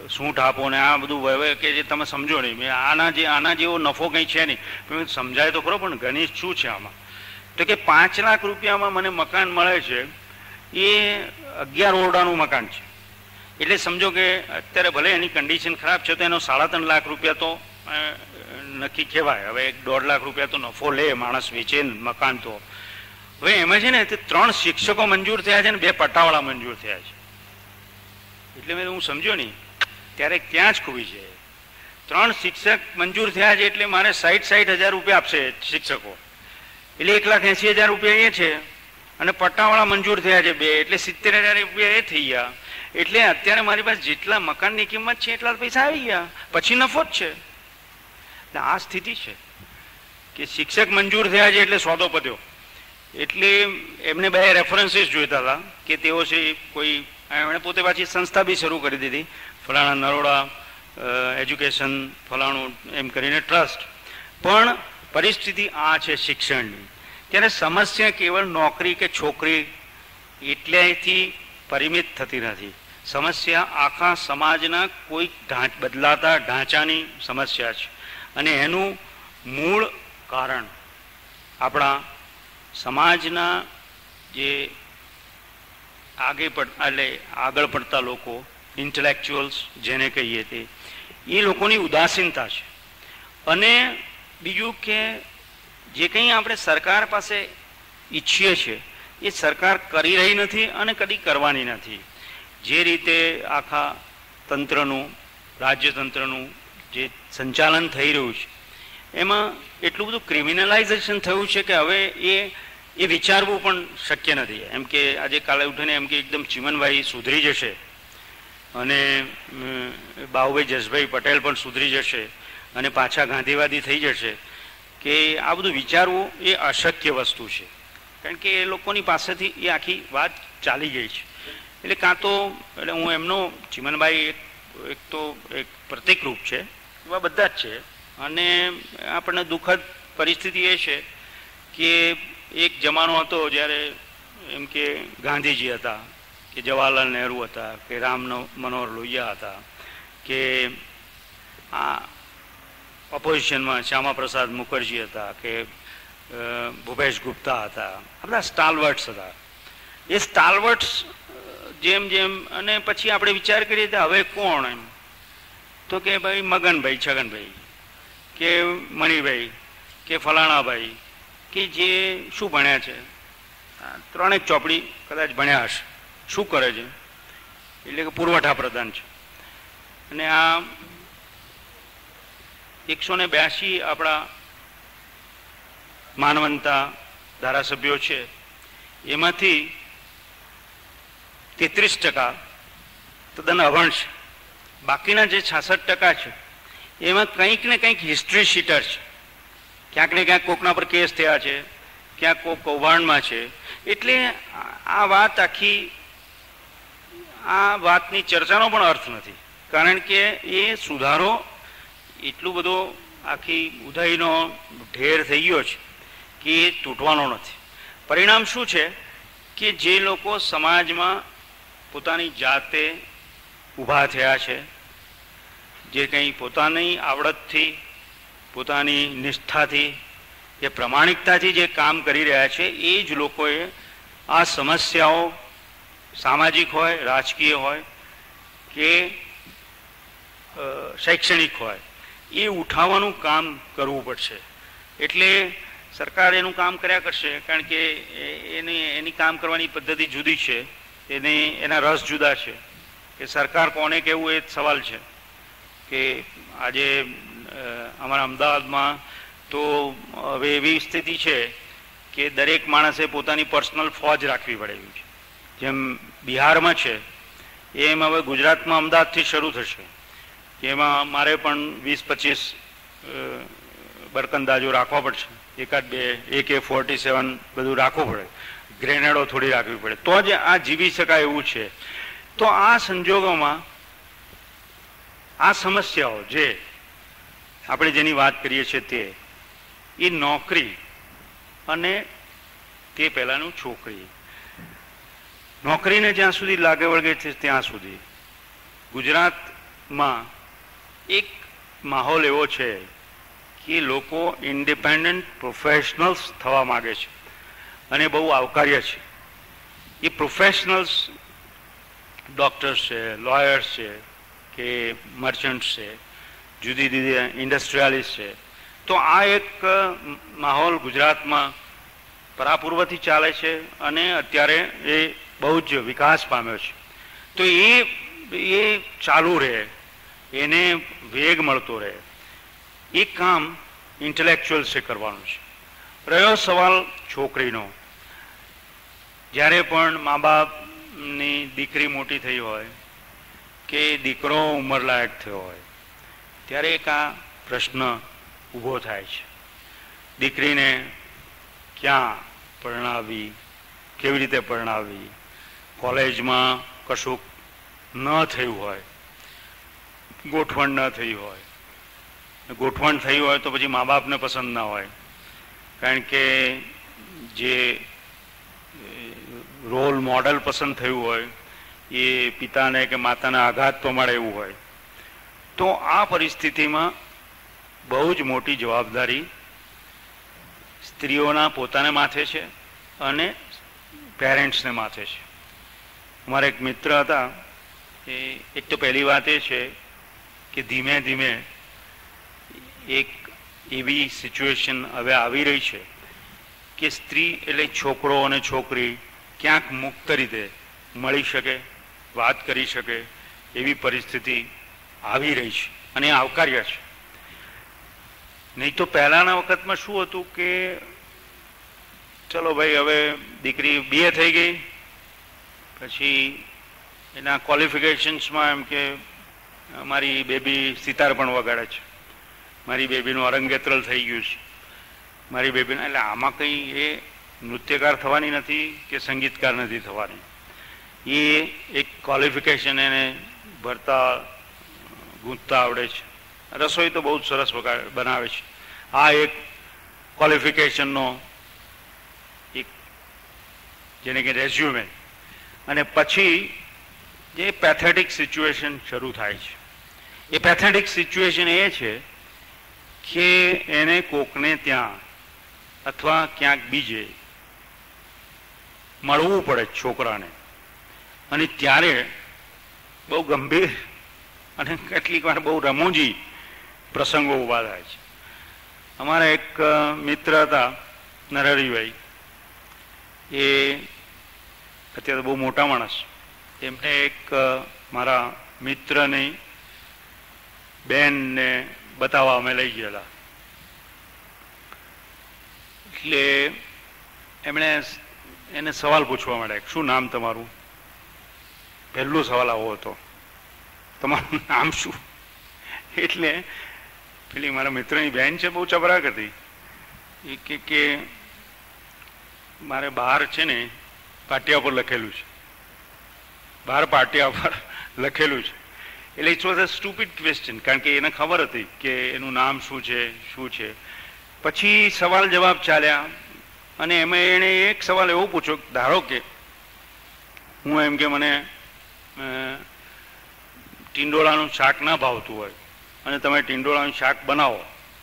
સૂંઠ આપો ને આ બધું હવે કે જે તમે સમજો નહીં. મેં આના જેવો નફો કંઈ છે નહીં. પણ સમજાય તો ખરો, પણ ગણિત શું છે આમાં? તો કે 5 લાખ રૂપિયામાં મને મકાન મળે છે, એ 11 ઓરડાનું મકાન છે. એટલે સમજો કે અત્યારે ભલે એની કન્ડિશન ખરાબ છે તો એનો 3.5 લાખ રૂપિયા તો નક્કી કહેવાય. હવે 1.5 લાખ રૂપિયા તો નફો લે માણસ, વેચે મકાન. તો હવે એમાં છે ને તે 3 શિક્ષકો મંજૂર થયા છે ને 2 પટ્ટાવાળા મંજૂર થયા છે. એટલે મેં હું સમજ્યો નહીં ત્યારે ત્યાં જ ખૂબી છે. 3 શિક્ષક મંજૂર થયા છે એટલે મારે 60,000 રૂપિયા આપશે શિક્ષકો, એટલે 1,80,000 રૂપિયા એ છે. અને પટ્ટાવાળા મંજૂર થયા છે 2, એટલે 70,000 રૂપિયા એ થઈ ગયા. એટલે અત્યારે મારી પાસે જેટલા મકાનની કિંમત છે એટલા પૈસા આવી ગયા, પછી નફો જ છે. એટલે આ સ્થિતિ છે કે શિક્ષક મંજૂર થયા છે એટલે સોદો પત્યો. એટલે એમને 2 રેફરન્સીસ જોઈતા હતા કે તેઓ છે કોઈ, એમણે પોતે પાછી સંસ્થા બી શરૂ કરી દીધી, ફલાણા નરોડા એજ્યુકેશન ફલાણું એમ કરીને ટ્રસ્ટ. પણ પરિસ્થિતિ આ છે શિક્ષણની. ત્યારે સમસ્યા કેવળ નોકરી કે છોકરી એટલેથી પરિમિત થતી નથી. સમસ્યા આખા સમાજના કોઈ બદલાતા ઢાંચાની સમસ્યા છે. અને એનું મૂળ કારણ આપણા સમાજના જે આગળ પડતા લોકો, ઇન્ટેલેક્ચ્યુઅલ્સ જેને કહીએ તે, એ લોકોની ઉદાસીનતા છે. અને બીજું કે જે કંઈ આપણે સરકાર પાસે ઈચ્છીએ છીએ એ સરકાર કરી રહી નથી અને કદી કરવાની નથી. જે રીતે આખા તંત્રનું, રાજ્યતંત્રનું જે સંચાલન થઈ રહ્યું છે એમાં એટલું બધું ક્રિમિનલાઇઝેશન થયું છે કે હવે એ વિચારવું પણ શક્ય નથી. એમ કે આજે કાલે ઉઠીને એમ કે એકદમ ચીમનભાઈ સુધરી જશે અને બાબુભાઈ જસભાઈ પટેલ પણ સુધરી જશે અને પાછા ગાંધીવાદી થઈ જશે, કે આ બધું વિચારવું એ અશક્ય વસ્તુ છે. કારણ કે એ લોકોની પાસેથી એ આખી વાત ચાલી ગઈ છે. એટલે કાં તો એટલે હું એમનો, ચીમનભાઈ એક પ્રતિકરૂપ છે, એવા બધા જ છે. અને આપણને દુઃખદ પરિસ્થિતિ એ છે કે એક જમાનો હતો જ્યારે એમ કે ગાંધીજી હતા, કે જવાહરલાલ નહેરુ હતા, કે રામ મનોહર લોહિયા હતા, કે આ ઓપોઝિશનમાં શ્યામા પ્રસાદ મુખર્જી હતા, કે ભૂપેશ ગુપ્તા હતા. આ બધા સ્ટાલવર્ટ્સ હતા. એ સ્ટાલવર્ટ્સ જેમ જેમ, અને પછી આપણે વિચાર કરીએ તો હવે કોણ, એમ તો કે ભાઈ મગનભાઈ, છગનભાઈ, કે મણિભાઈ, કે ફલાણાભાઈ, કે જે શું ભણ્યા છે, 3 ચોપડી કદાચ ભણ્યા હશે, શું કરે છે, એટલે કે પુરવઠા પ્રધાન છે. અને આ 182 આપણા માનવંતા ધારાસભ્યો છે, એમાંથી 33% તદ્દન અભણ છે. બાકીના જે 66% છે એમાં કંઈક ને કંઈક હિસ્ટ્રી શીટર છે. ક્યાંક ને ક્યાંક કોકના પર કેસ થયા છે, ક્યાંક કોક કૌભાંડમાં છે. એટલે આ વાતની ચર્ચાનો પણ અર્થ નથી. કારણ કે એ સુધારો એટલું બધો આખી ઉધાઈનો ઢેર થઈ ગયો છે કે એ તૂટવાનો નથી. પરિણામ શું છે કે જે લોકો સમાજમાં પોતાની જાતે ઊભા થયા છે, જે કંઈ પોતાની આવડતથી, પોતાની નિષ્ઠાથી, જે પ્રમાણિકતાથી જે કામ કરી રહ્યા છે, એ જ લોકોએ આ સમસ્યાઓ સામાજિક હોય, રાજકીય હોય કે શૈક્ષણિક હોય, એ ઉઠાવવાનું કામ કરવું પડશે. એટલે સરકાર એનું કામ કર્યા કરશે, કારણ કે એની કામ કરવાની પદ્ધતિ જુદી છે, એના રસ જુદા છે. કે સરકાર કોને કહેવું એ સવાલ છે. કે આજે અમારા અમદાવાદમાં તો હવે એવી સ્થિતિ છે કે દરેક માણસે પોતાની પર્સનલ ફોજ રાખવી પડે એવી છે. જેમ બિહારમાં છે એમ હવે ગુજરાતમાં અમદાવાદથી શરૂ થશે. એમાં મારે પણ 20-25 બરકંદાજો રાખવા પડશે, 1-2 AK-47 બધું રાખવું પડે, ગ્રેનેડો થોડી રાખવી પડે, તો જ આ જીવી શકાય એવું છે. તો આ સંજોગોમાં આ સમસ્યાઓ જે આપણે જેની વાત કરીએ છીએ તે એ નોકરી અને તે પહેલાંનું છોકરી, નોકરીને જ્યાં સુધી લાગે વળગે છે ત્યાં સુધી ગુજરાત માં એક માહોલ એવો છે કે લોકો ઇન્ડિપેન્ડન્ટ પ્રોફેશનલ્સ થવા માગે છે અને બહુ આવકાર્ય છે. એ પ્રોફેશનલ્સ ડૉક્ટર્સ છે, લોયર્સ છે કે મર્ચન્ટ્સ છે, જુદી જુદી ઇન્ડસ્ટ્રીયાલિસ્ટ છે. તો આ એક માહોલ ગુજરાતમાં પરાપૂર્વથી ચાલે છે અને અત્યારે એ બહુ જ વિકાસ પામ્યો છે. તો એ ચાલુ રહે, એને વેગ મળતો રહે, એ કામ ઇન્ટેલેક્ચ્યુઅલ્સે કરવાનું છે. રહ્યો સવાલ છોકરીનો, જ્યારે પણ મા બાપની દીકરી મોટી થઈ હોય કે દીકરો ઉંમરલાયક થયો હોય ત્યારે એક આ પ્રશ્ન ઊભો થાય છે, દીકરીને ક્યાં પરણાવવી, કેવી રીતે પરણાવવી. કોલેજમાં કશુંક ન થયું હોય, ગોઠવણ ન થઈ હોય, ગોઠવણ થઈ હોય તો પછી મા બાપને પસંદ ના હોય, કારણ કે જે રોલ મોડલ પસંદ થયું હોય એ પિતાને કે માતાને આઘાત પમાડે એવું હોય. તો આ પરિસ્થિતિમાં બહુ જ મોટી જવાબદારી સ્ત્રીઓના પોતાને માથે છે અને પેરેન્ટ્સને માથે છે. અમારા એક મિત્ર હતા, એ એક તો પહેલી વાત એ છે કે ધીમે ધીમે એક એવી સિચ્યુએશન હવે આવી રહી છે કે સ્ત્રી એટલે છોકરો અને છોકરી ક્યાંક મુક્ત રીતે મળી શકે, વાત કરી શકે એવી પરિસ્થિતિ આવી રહી છે અને આવકાર્ય છે. નહીં તો પહેલાના વખતમાં શું હતું કે ચલો ભાઈ હવે દીકરી BA થઈ ગઈ, પછી એના ક્વોલિફિકેશન્સમાં એમ કે મારી બેબી સિતાર પણ વગાડે છે, મારી બેબીનું અરંગેત્રલ થઈ ગયું છે, મારી બેબીને, એટલે આમાં કંઈ એ નૃત્યકાર થવાની નથી કે સંગીતકાર નથી થવાની. એ એક ક્વોલિફિકેશન એને ભરતા ગૂંથતા આવડે છે, રસોઈ તો બહુ જ સરસ બનાવે છે. આ એક ક્વોલિફિકેશનનો એક જેને કે રેઝ્યુમે. અને પછી જે પેથેટિક સિચ્યુએશન શરૂ થાય છે, એ પેથેટિક સિચ્યુએશન એ છે કે એને કોકને ત્યાં અથવા ક્યાંક બીજે મળવું પડે છોકરાને, અને ત્યારે બહુ ગંભીર અને કેટલીક વાર બહુ રમૂજી પ્રસંગો ઊભા થાય છે. અમારા એક મિત્ર હતા નરહરીભાઈ, એ અત્યારે બહુ મોટા માણસ, એમને એક મારા મિત્રની બેનને બતાવવા અમે લઈ ગયેલા. એટલે એમણે એને સવાલ પૂછવા માંડ્યા, શું નામ તમારું? પહેલો સવાલ આવો હતો, તમારું નામ શું? એટલે પેલી મારા મિત્રની બહેન છે, બહુ ચબરાક હતી, એ કે મારે બહાર છે ને પાટિયા પર લખેલું છે, બહાર પાટિયા પર લખેલું છે. એટલે it was a stupid question, કારણ કે એને ખબર હતી કે એનું નામ શું છે શું છે. પછી સવાલ જવાબ ચાલ્યા અને એમાં એણે એક સવાલ એવો પૂછ્યો, ધારો કે હું એમ કે મને ટીંડોળાનું શાક ના ભાવતું હોય અને તમે ટીંડોળાનું શાક બનાવો,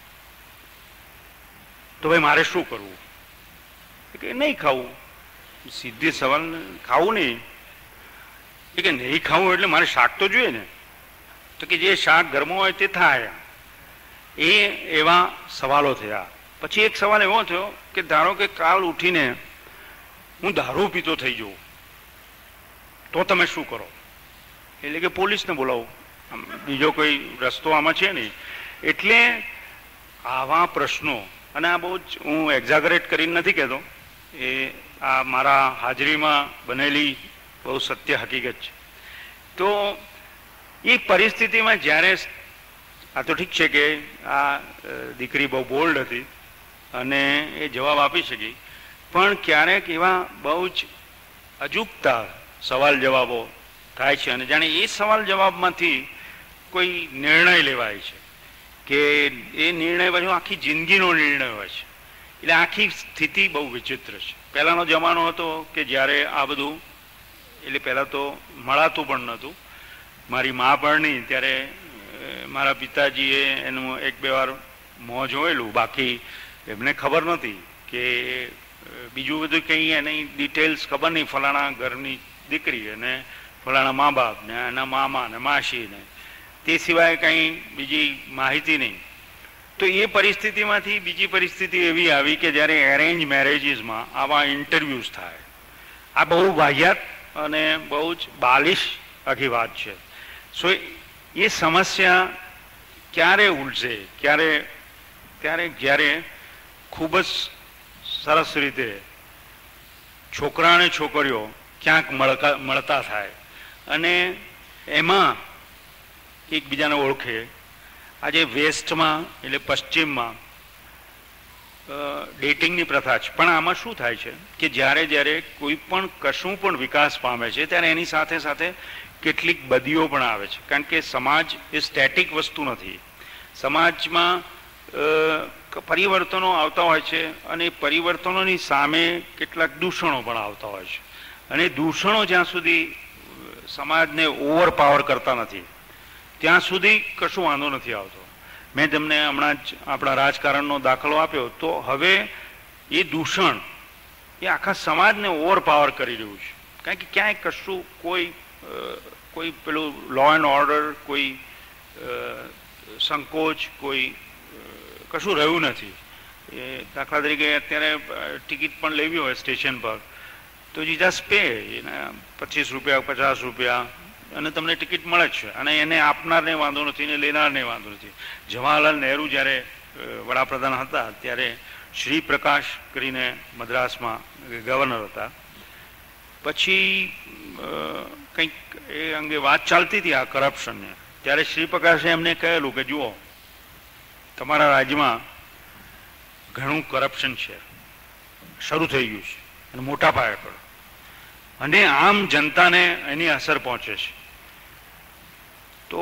તો ભાઈ મારે શું કરવું? કે નહીં ખાવું. સીધી સવાલ, ખાવું નહીં. એ કે નહીં ખાવું એટલે મારે શાક તો જોઈએ ને. તો કે જે શાક ઘરમાં હોય તે થાય. એ એવા સવાલો થયા. પછી એક સવાલ એવો થયો કે ધારો કે કાલ ઉઠીને હું દારૂ પીતો થઈ જાઉં તો તમે શું કરો? એટલે કે પોલીસને બોલાવો, બીજો કોઈ રસ્તો આમાં છે નહીં. એટલે આવા પ્રશ્નો, અને આ બહુ જ હું એક્ઝાગરેટ કરીને નથી કહેતો, એ આ મારા હાજરીમાં બનેલી બહુ સત્ય હકીકત છે. તો એ પરિસ્થિતિમાં જ્યારે આ તો ઠીક છે કે આ દીકરી બહુ બોલ્ડ હતી અને એ જવાબ આપી શકી, પણ ક્યારેક એવા બહુ જ અજુગતા સવાલ જવાબો થાય છે અને જાણે એ સવાલ જવાબમાંથી કોઈ નિર્ણય લેવાય છે કે એ નિર્ણય પછી આખી જિંદગીનો નિર્ણય હોય છે. એટલે આખી સ્થિતિ બહુ વિચિત્ર છે. પહેલાંનો જમાનો હતો કે જ્યારે આ બધું, એટલે પહેલાં તો મળાતું પણ નહોતું, મારી મા પરણી ત્યારે મારા પિતાજીએ એનું એક બે વાર મોં જોયેલું, બાકી એમને ખબર નહોતી કે બીજું બધું કંઈ એની ડિટેલ્સ ખબર નહીં, ફલાણા ઘરની દીકરી અને ફલાણા મા બાપ ને એના મામા ને માસી ને તે સિવાય કંઈ બીજી માહિતી નહીં. તો એ પરિસ્થિતિમાંથી બીજી પરિસ્થિતિ એવી આવી કે જ્યારે એરેન્જ મેરેજીસમાં આવા ઇન્ટરવ્યૂઝ થાય. આ બહુ વાહિયાત અને બહુ જ બાલિશ આખી વાત છે. સો એ સમસ્યા ક્યારે ઉલઝે, જ્યારે ખૂબ જ સરસ રીતે છોકરા અને છોકરીઓ ક્યાંક મળતા થાય અને એમાં એકબીજાને ઓળખે. આજે વેસ્ટમાં એટલે પશ્ચિમમાં ડેટિંગની પ્રથા છે, પણ આમાં શું થાય છે કે જ્યારે કોઈ પણ કશું પણ વિકાસ પામે છે ત્યારે એની સાથે સાથે કેટલીક બદીઓ પણ આવે છે. કારણ કે સમાજ એ સ્ટેટિક વસ્તુ નથી. સમાજમાં પરિવર્તનો આવતા હોય છે અને પરિવર્તનોની સામે કેટલાક દૂષણો પણ આવતા હોય છે. અને દૂષણો જ્યાં સુધી સમાજને ઓવરપાવર કરતા નથી ત્યાં સુધી કશું વાંધો નથી આવતો. મેં તમને હમણાં જ આપણા રાજકારણનો દાખલો આપ્યો, તો હવે એ દૂષણ એ આખા સમાજને ઓવરપાવર કરી રહ્યું છે. કારણ કે ક્યાંય કશું કોઈ પેલું લો એન્ડ ઓર્ડર, કોઈ સંકોચ, કોઈ કશું રહ્યું નથી. એ દાખલા તરીકે અત્યારે ટિકિટ પણ લેવી હોય સ્ટેશન પર તો જીજાસ પે, એને 25 રૂપિયા 50 રૂપિયા અને તમને ટિકિટ મળે જ છે અને એને આપનારને વાંધો નથી ને લેનારને વાંધો નથી. જવાહરલાલ નહેરુ જ્યારે વડાપ્રધાન હતા ત્યારે શ્રી પ્રકાશ કરીને મદ્રાસમાં ગવર્નર હતા. પછી કંઈક એ અંગે વાત ચાલતી હતી આ કરપ્શનને, ત્યારે શ્રી પ્રકાશે એમને કહેલું કે જુઓ, તમારા રાજ્યમાં ઘણું કરપ્શન છે, શરૂ થઈ ગયું છે અને મોટા પાયે પર, અને આમ જનતાને એની અસર પહોંચે છે. તો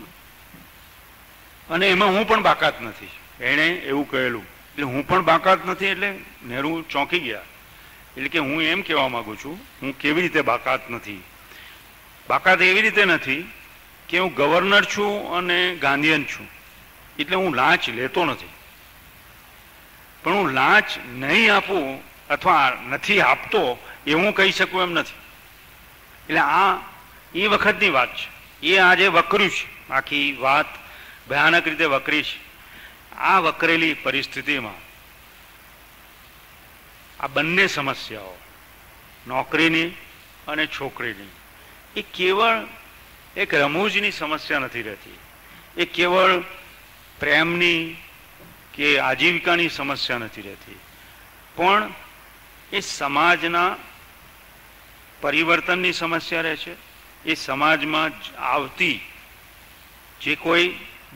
અને એમાં હું પણ બાકાત નથી, એણે એવું કહેલું. એટલે હું પણ બાકાત નથી એટલે નહેરુ ચોંકી ગયા. એટલે કે હું એમ કહેવા માગું છું, હું કેવી રીતે બાકાત નથી. બાકાત એવી રીતે નથી કે હું ગવર્નર છું અને ગાંધીયન છું, એટલે હું લાંચ લેતો નથી. પણ હું લાંચ નહીં આપું અથવા નથી આપતો એ હું કહી શકું એમ નથી. એટલે આ એ વખતની વાત છે. એ આજે વકર્યું છે, આખી વાત ભયાનક રીતે વકરી છે. આ વકરેલી પરિસ્થિતિમાં આ બંને સમસ્યાઓ, નોકરીની અને છોકરીની, એ કેવળ એક રમૂજની સમસ્યા નથી રહેતી. એ કેવળ પ્રેમની કે આજીવિકાની સમસ્યા નથી રહેતી, પણ એ સમાજના પરિવર્તનની સમસ્યા રહે છે. એ સમાજમાં આવતી જે કોઈ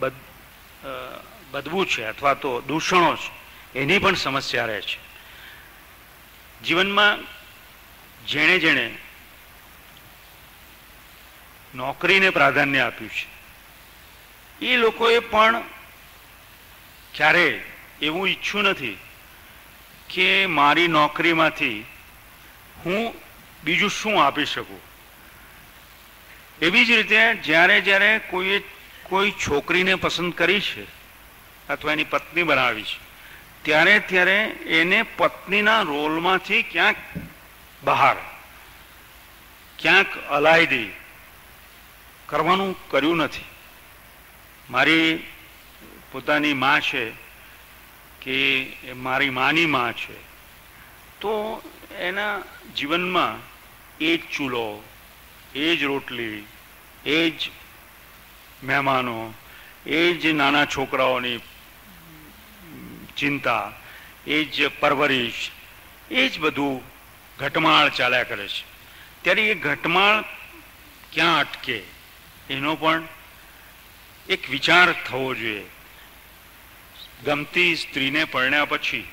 બદબૂ છે અથવા તો દૂષણો છે એની પણ સમસ્યા રહે છે. જીવનમાં જેણે નોકરીને પ્રાધાન્ય આપ્યું છે એ લોકોએ પણ ક્યારેય એવું ઈચ્છ્યું નથી કે મારી નોકરીમાંથી હું બીજું શું આપી શકું. એવી જ રીતે જ્યારે કોઈ છોકરીને પસંદ કરી છે અથવા એની પત્ની બનાવી છે ત્યારે એને પત્નીના રોલમાંથી ક્યાંક બહાર, ક્યાંક અલાયદી કરવાનું કર્યું નથી. મારી પોતાની માં છે કે મારી માની માં છે, તો એના જીવનમાં એ જ ચૂલો, એ જ રોટલી, એ જ મહેમાનો, એ જ નાના છોકરાઓની ચિંતા, એ જ પરવરિશ, એ જ બધું ઘટમાળ ચાલ્યા કરે છે. ત્યારે એ ઘટમાળ ક્યાં અટકે એનો પણ એક વિચાર થવો જોઈએ. ગમતી સ્ત્રીને પરણ્યા પછી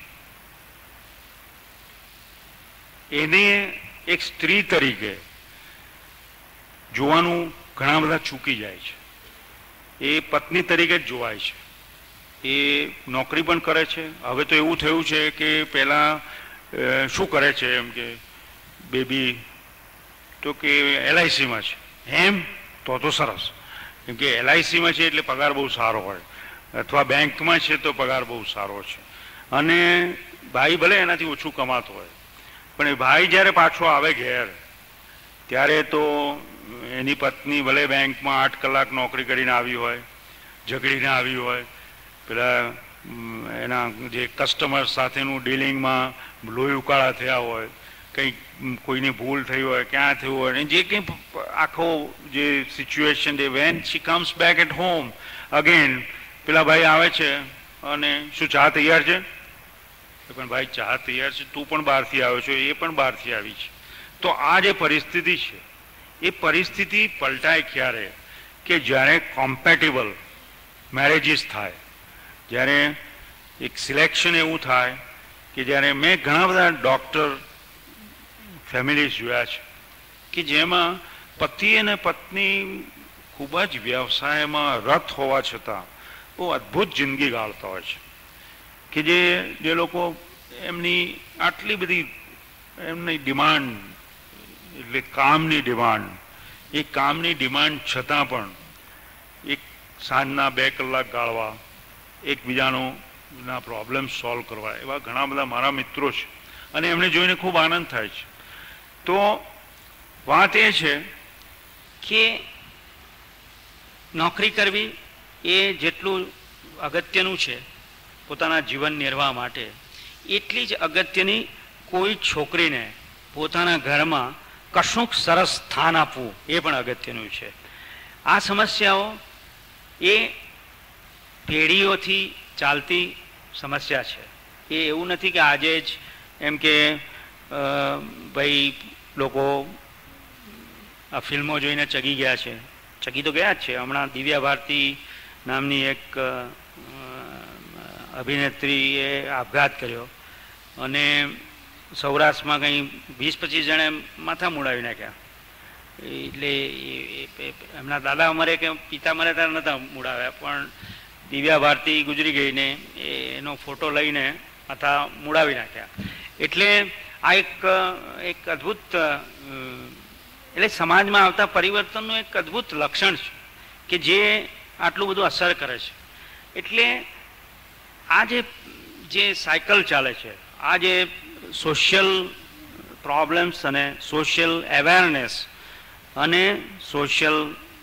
એને એક સ્ત્રી તરીકે જોવાનું ઘણા બધા ચૂકી જાય છે. એ પત્ની તરીકે જ જોવાય છે. એ નોકરી પણ કરે છે. હવે તો એવું થયું છે કે પહેલાં શું કરે છે એમ કે બેબી તો કે LICમાં છે, એમ તો સરસ, કેમ કે LICમાં છે એટલે પગાર બહુ સારો હોય, અથવા બેંકમાં છે તો પગાર બહુ સારો છે. અને ભાઈ ભલે એનાથી ઓછું કમાતો હોય, પણ એ ભાઈ જ્યારે પાછો આવે ઘેર ત્યારે તો એની પત્ની ભલે બેંકમાં 8 કલાક નોકરી કરીને આવી હોય, ઝઘડીને આવી હોય, પેલા એના જે કસ્ટમર સાથેનું ડીલિંગમાં લોહી ઉકાળા થયા હોય, કંઈક કોઈની ભૂલ થઈ હોય, ક્યાં થયું હોય, અને જે કંઈ આખો જે સિચ્યુએશન છે, when she comes back at home again, પેલા ભાઈ આવે છે અને શું ચા તૈયાર છે? પણ ભાઈ ચા તૈયાર છે, તું પણ બહારથી આવ્યો છો, એ પણ બહારથી આવી છે. તો આ જે પરિસ્થિતિ છે એ પરિસ્થિતિ પલટાય ક્યારે? કે જ્યારે કોમ્પેટેબલ મેરેજીસ થાય, જ્યારે એક સિલેક્શન એવું થાય કે જ્યારે મેં ઘણા બધા ડૉક્ટર ફેમિલીઝ જોયા છે કે જેમાં પતિ અને પત્ની ખૂબ જ વ્યવસાયમાં રત હોવા છતાં બહુ અદ્ભુત જિંદગી ગાળતા હોય છે. કે જે લોકો એમની આટલી બધી એમની ડિમાન્ડ, એટલે કામની ડિમાન્ડ, એ કામની ડિમાન્ડ છતાં પણ એક સાંજના 2 કલાક ગાળવા, એકબીજાના પ્રોબ્લેમ સોલ્વ કરવા, એવા ઘણા બધા મારા મિત્રો છે અને એમને જોઈને ખૂબ આનંદ થાય છે. તો વાત એ છે કે નોકરી કરવી એ જેટલું અગત્યનું છે પોતાના જીવન નિર્વાહ માટે, એટલી જ અગત્યની કોઈ છોકરીને પોતાના ઘરમાં કશુંક સરસ સ્થાન આપવું એ પણ અગત્યનું છે. આ સમસ્યાઓ એ પેઢીઓથી ચાલતી સમસ્યા છે. એ એવું નથી કે આજે જ એમ કે ભાઈ લોકો આ ફિલ્મો જોઈને ચગી ગયા છે. ચગી તો ગયા જ છે. હમણાં દિવ્યા ભારતી નામની એક અભિનેત્રીએ આપઘાત કર્યો અને સૌરાષ્ટ્રમાં કંઈ 20-25 જણે માથા મૂડાવી નાખ્યા. એટલે એમના દાદા મરે કે પિતા મરે ત્યારે નહોતા મૂડાવ્યા, પણ દિવ્યા ભારતી ગુજરી ગઈને એનો ફોટો લઈને માથા મૂડાવી નાખ્યા. એટલે આ એક અદ્ભુત, એટલે સમાજમાં આવતા પરિવર્તનનું એક અદ્ભુત લક્ષણ છે કે જે આટલું બધું અસર કરે છે. એટલે આ જે સાયકલ ચાલે છે, આ જે સોશિયલ પ્રોબ્લેમ્સ અને સોશિયલ અવેરનેસ અને સોશિયલ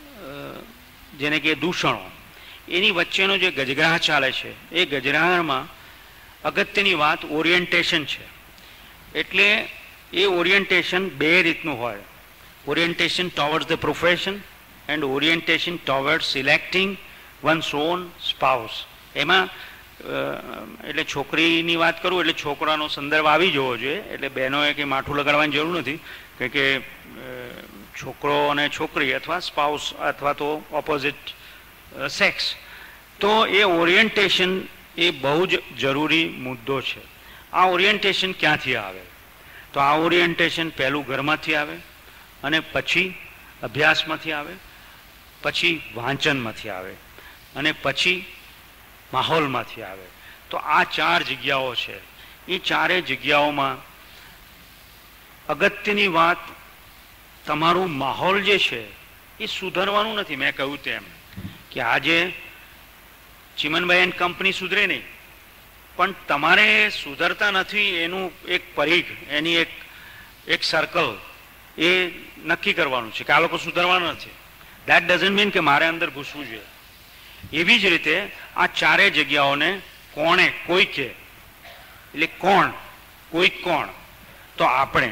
જેને કે દૂષણો, એની વચ્ચેનો જે ગજગ્રાહ ચાલે છે, એ ગજગ્રાહમાં અગત્યની વાત ઓરિએન્ટેશન છે. એટલે એ ઓરિએન્ટેશન 2 રીતનું હોય: orientation towards the profession and orientation towards selecting one's own spouse. એમાં એટલે છોકરીની વાત કરું એટલે છોકરાનો સંદર્ભ આવી જવો જોઈએ. એટલે બહેનોએ કંઈ માઠું લગાડવાની જરૂર નથી, કે છોકરો અને છોકરી અથવા સ્પાઉસ અથવા તો ઓપોઝિટ સેક્સ. તો એ ઓરિએન્ટેશન એ બહુ જ જરૂરી મુદ્દો છે. આ ઓરિએન્ટેશન ક્યાંથી આવે? તો આ ઓરિએન્ટેશન પહેલું ઘરમાંથી આવે, અને પછી અભ્યાસમાંથી આવે, પછી વાંચનમાંથી આવે, અને પછી માહોલમાંથી આવે. તો આ 4 જગ્યાઓ છે. એ 4 જગ્યાઓમાં અગત્યની વાત, તમારું માહોલ જે છે એ સુધારવાનું નથી. મેં કહ્યું તેમ કે આજે ચીમનભાઈ એન્ડ કંપની સુધરે નહીં, પણ તમારે સુધરતા નથી એનું એક પરિઘ, એની એક સર્કલ એ નક્કી કરવાનું છે કે આ લોકો સુધરવાના નથી. દેટ ડઝન્ટ મીન કે મારે અંદર ઘૂસવું જોઈએ. એવી જ રીતે આ 4 જગ્યાઓને કોઈકે, એટલે કોણ, તો આપણે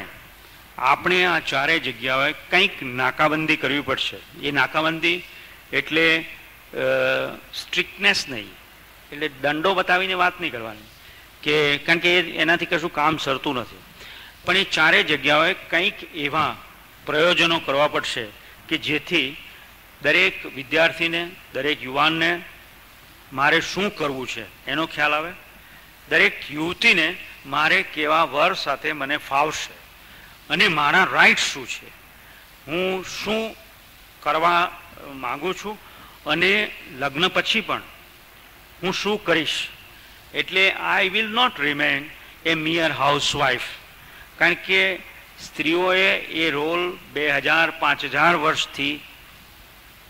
આ 4 જગ્યાઓએ કંઈક નાકાબંધી કરવી પડશે. એ નાકાબંધી એટલે સ્ટ્રિક્ટનેસ નહીં, એટલે દંડો બતાવીને વાત નહીં કરવાની, કારણ કે એનાથી કશું કામ સરતું નથી. પણ એ 4 જગ્યાઓએ કંઈક એવા પ્રયોજનો કરવા પડશે કે જેથી દરેક વિદ્યાર્થીને, દરેક યુવાનને મારે શું કરવું છે એનો ખ્યાલ આવે, દરેક યુવતીને મારે કેવા વર સાથે મને ફાવશે અને મારા રાઇટ શું છે, હું શું કરવા માગું છું અને લગ્ન પછી પણ હું શું કરીશ. એટલે I will not remain a mere housewife. કારણ કે સ્ત્રીઓએ એ રોલ 2000-5000 વર્ષથી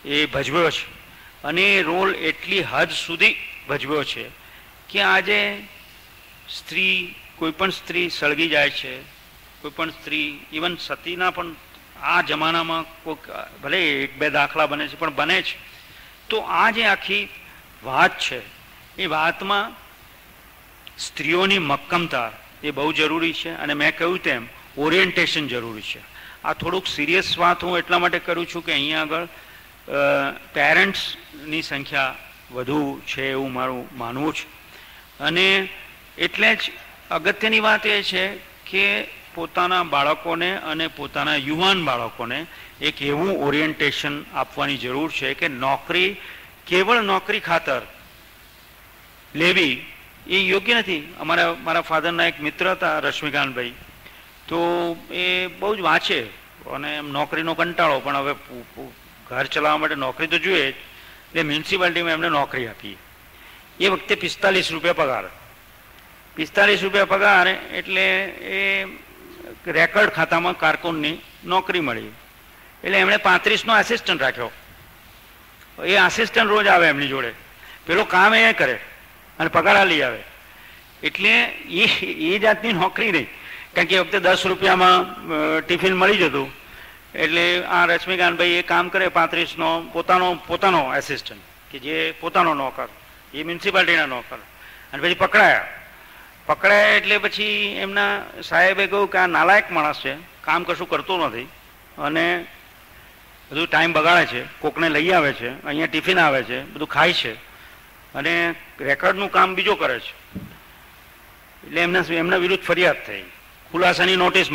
એ ભજવ્યો છે અને એ રોલ એટલી હદ સુધી ભજવ્યો છે કે આજે સ્ત્રી, કોઈ પણ સ્ત્રી સળગી જાય છે, કોઈ પણ સ્ત્રી, ઇવન સતીના પણ આ જમાનામાં કોઈક ભલે એક બે દાખલા બને છે પણ બને છે. તો આ જે આખી વાત છે એ વાતમાં સ્ત્રીઓની મક્કમતા એ બહુ જરૂરી છે અને મેં કહ્યું તેમ ઓરિએન્ટેશન જરૂરી છે. આ થોડુંક સિરિયસ વાત હું એટલા માટે કરું છું કે અહીંયા આગળ પેરેન્ટ્સની સંખ્યા વધુ છે એવું મારું માનવું છે અને એટલે જ અગત્યની વાત એ છે કે પોતાના બાળકોને અને પોતાના યુવાન બાળકોને એક એવું ઓરિએન્ટેશન આપવાની જરૂર છે કે નોકરી કેવળ નોકરી ખાતર લેવી એ યોગ્ય નથી. મારા ફાધરના એક મિત્ર હતા રશ્મિકાંતભાઈ, તો એ બહુ જ વાંચે અને એમ નોકરીનો કંટાળો, પણ હવે ઘર ચલાવવા માટે નોકરી તો જોઈએ જ, એટલે મ્યુનિસિપાલિટીમાં એમને નોકરી આપી. એ વખતે 45 રૂપિયા પગાર, 45 રૂપિયા પગાર એટલે એ રેકર્ડ ખાતામાં કારકુનની નોકરી મળી. એટલે એમણે 35નો આસિસ્ટન્ટ રાખ્યો. એ આસિસ્ટન્ટ રોજ આવે એમની જોડે, પેલો કામ એ કરે અને પગાર લઈ આવે. એટલે એ જાતની નોકરી નહીં, કારણ કે એ વખતે 10 રૂપિયામાં ટિફિન મળી જતું. એટલે આ રશ્મિકાંતભાઈ એ કામ કરે 35નો પોતાનો આસિસ્ટન્ટ, કે જે પોતાનો નોકર, એ મ્યુનિસિપાલિટીના નોકર. અને પછી પકડાયા એટલે પછી એમના સાહેબે કહ્યું કે આ નાલાયક માણસ છે, કામ કશું કરતો નથી અને બધું ટાઈમ બગાડે છે, કોકને લઈ આવે છે, અહીંયા ટિફિન આવે છે, બધું ખાય છે અને રેકર્ડનું કામ બીજો કરે છે. એટલે એમના વિરુદ્ધ ફરિયાદ થઈ, ખુલાસાની નોટિસ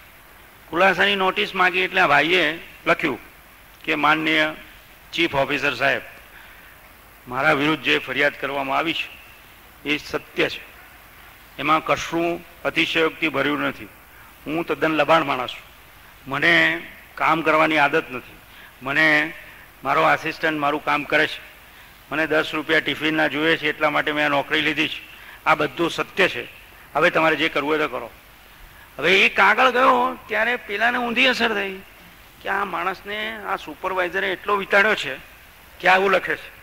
માગી. એટલે આ ભાઈએ લખ્યું કે માનનીય ચીફ ઓફિસર સાહેબ, મારા વિરુદ્ધ જે ફરિયાદ કરવામાં આવી છે એ સત્ય છે, એમાં કશું અતિશયોક્તિ ભર્યું નથી. હું તદ્દન લબાણ માણસ છું, મને કામ કરવાની આદત નથી, મને મારો આસિસ્ટન્ટ મારું કામ કરે છે, મને 10 રૂપિયા ટિફિનના જોઈએ છે એટલા માટે મેં નોકરી લીધી છે, આ બધું સત્ય છે, હવે તમારે જે કરવું હોય તો કરો. હવે એ કાગળ ગયો ત્યારે પેલાને ઊંધી અસર થઈ કે આ માણસને આ સુપરવાઇઝરે એટલો વિતાડ્યો છે કે આવું લખે છે.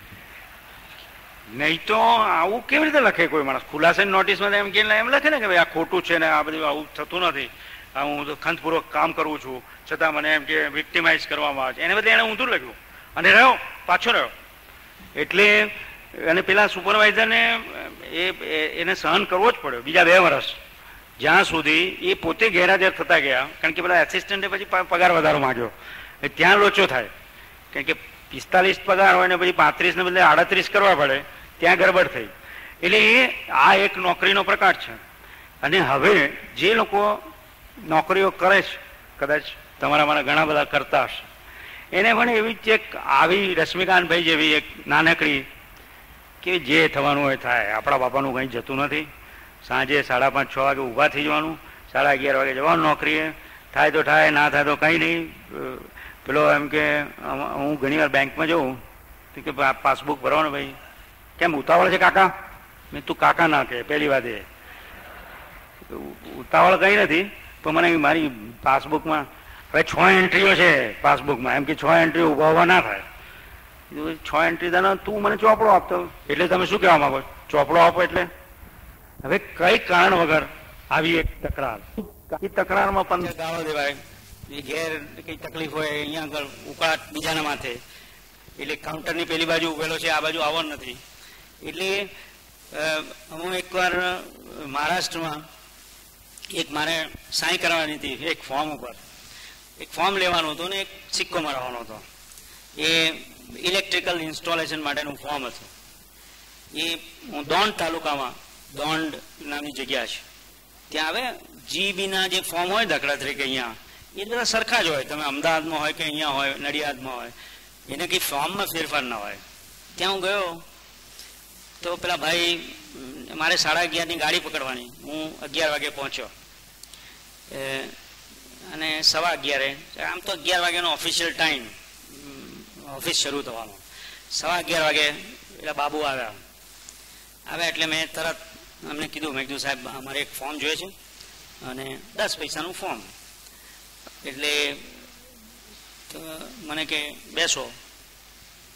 નહીં તો આવું કેવી રીતે લખે કોઈ માણસ? ખુલાસાની નોટિસમાં એમ લખે ને કે ભાઈ આ ખોટું છે ને આ બધું આવું થતું નથી, હું તો ખંતપૂર્વક કામ કરું છું, છતાં મને એમ કે વિક્ટિમાઇઝ કરવામાં આવે છે. એને બદલે એણે ઊંધું લખ્યું અને પાછો રહ્યો. એટલે અને પેલા સુપરવાઇઝરને એને સહન કરવો જ પડ્યો બીજા 2 વર્ષ, જ્યાં સુધી એ પોતે ગેરહાજર થતા ગયા. કારણ કે પેલા એસિસ્ટન્ટે પછી પગાર વધારો માંગ્યો, ત્યાં લોચો થાય. કારણ કે 45 પગાર હોય ને પછી 35 ને બદલે 38 કરવા પડે, ત્યાં ગડબડ થઈ. એટલે એ આ એક નોકરીનો પ્રકાર છે. અને હવે જે લોકો નોકરીઓ કરે છે, કદાચ તમારામાં ઘણા બધા કરતા હશે, એને પણ એવી જ એક આવી રશ્મિકાંતભાઈ જેવી એક નાનકડી કે જે થવાનું હોય થાય, આપણા બાપાનું કંઈ જતું નથી, સાંજે 5:30 6 વાગે ઊભા થઈ જવાનું, 11:30 વાગે જવાનું નોકરીએ, થાય તો થાય, ના થાય તો કંઈ નહીં. પેલો એમ કે હું ઘણીવાર બેંકમાં જઉં તો કે પાસબુક ભરવાનું, ભાઈ કેમ ઉતાવળ છે કાકા? મેં તું કાકા ના કહે, પહેલી વાત એ ઉતાવળ કંઈ નથી, પણ મને મારી પાસબુકમાં હવે 6 એન્ટ્રીઓ છે પાસબુકમાં, એમ કે 6 એન્ટ્રીઓ ઉભા ના થાય. 6 એન્ટ્રી દાનો તું મને ચોપડો આપતો, એટલે તમે શું કહેવા માંગો? ચોપડો આપો એટલે? હવે કઈ કારણ વગર આવી એક તકરાર, એ તકરારમાં 15 ગાળો દેવાય, ઘેર કઈ તકલીફ હોય અહીંયા આગળ ઉકાળાટ બીજાના માથે, એટલે કાઉન્ટરની પેલી બાજુ ઉભેલો છે, આ બાજુ આવવાનું નથી. એટલે હું એકવાર મહારાષ્ટ્રમાં મારે સાઈન કરવાની હતી એક ફોર્મ ઉપર, એક ફોર્મ લેવાનું હતું ને એક સિક્કો મરાવવાનો હતો. એ ઇલેક્ટ્રિકલ ઇન્સ્ટોલેશન માટેનું ફોર્મ હતું. એ હું દોંડ તાલુકામાં, દોંડ નામની જગ્યા છે, ત્યાં હવે જીબીના જે ફોર્મ હોય દાખલા તરીકે અહીંયા એ બધા સરખા જ હોય, તમે અમદાવાદમાં હોય કે અહીંયા હોય, નડિયાદમાં હોય, એને કંઈ ફોર્મમાં ફેરફાર ના હોય. ત્યાં હું ગયો તો પેલા ભાઈ, મારે 11:30ની ગાડી પકડવાની, હું 11 વાગે પહોંચ્યો અને 11:15, આમ તો 11 વાગ્યાનો ઓફિશિયલ ટાઈમ ઓફિસ શરૂ થવાનો, 11:15 વાગે પેલા બાબુ આવ્યા એટલે મેં તરત અમને કીધું, મેં કીધું સાહેબ અમારે એક ફોર્મ જોઈએ છે અને 10 પૈસાનું ફોર્મ. એટલે મને કે બેસો,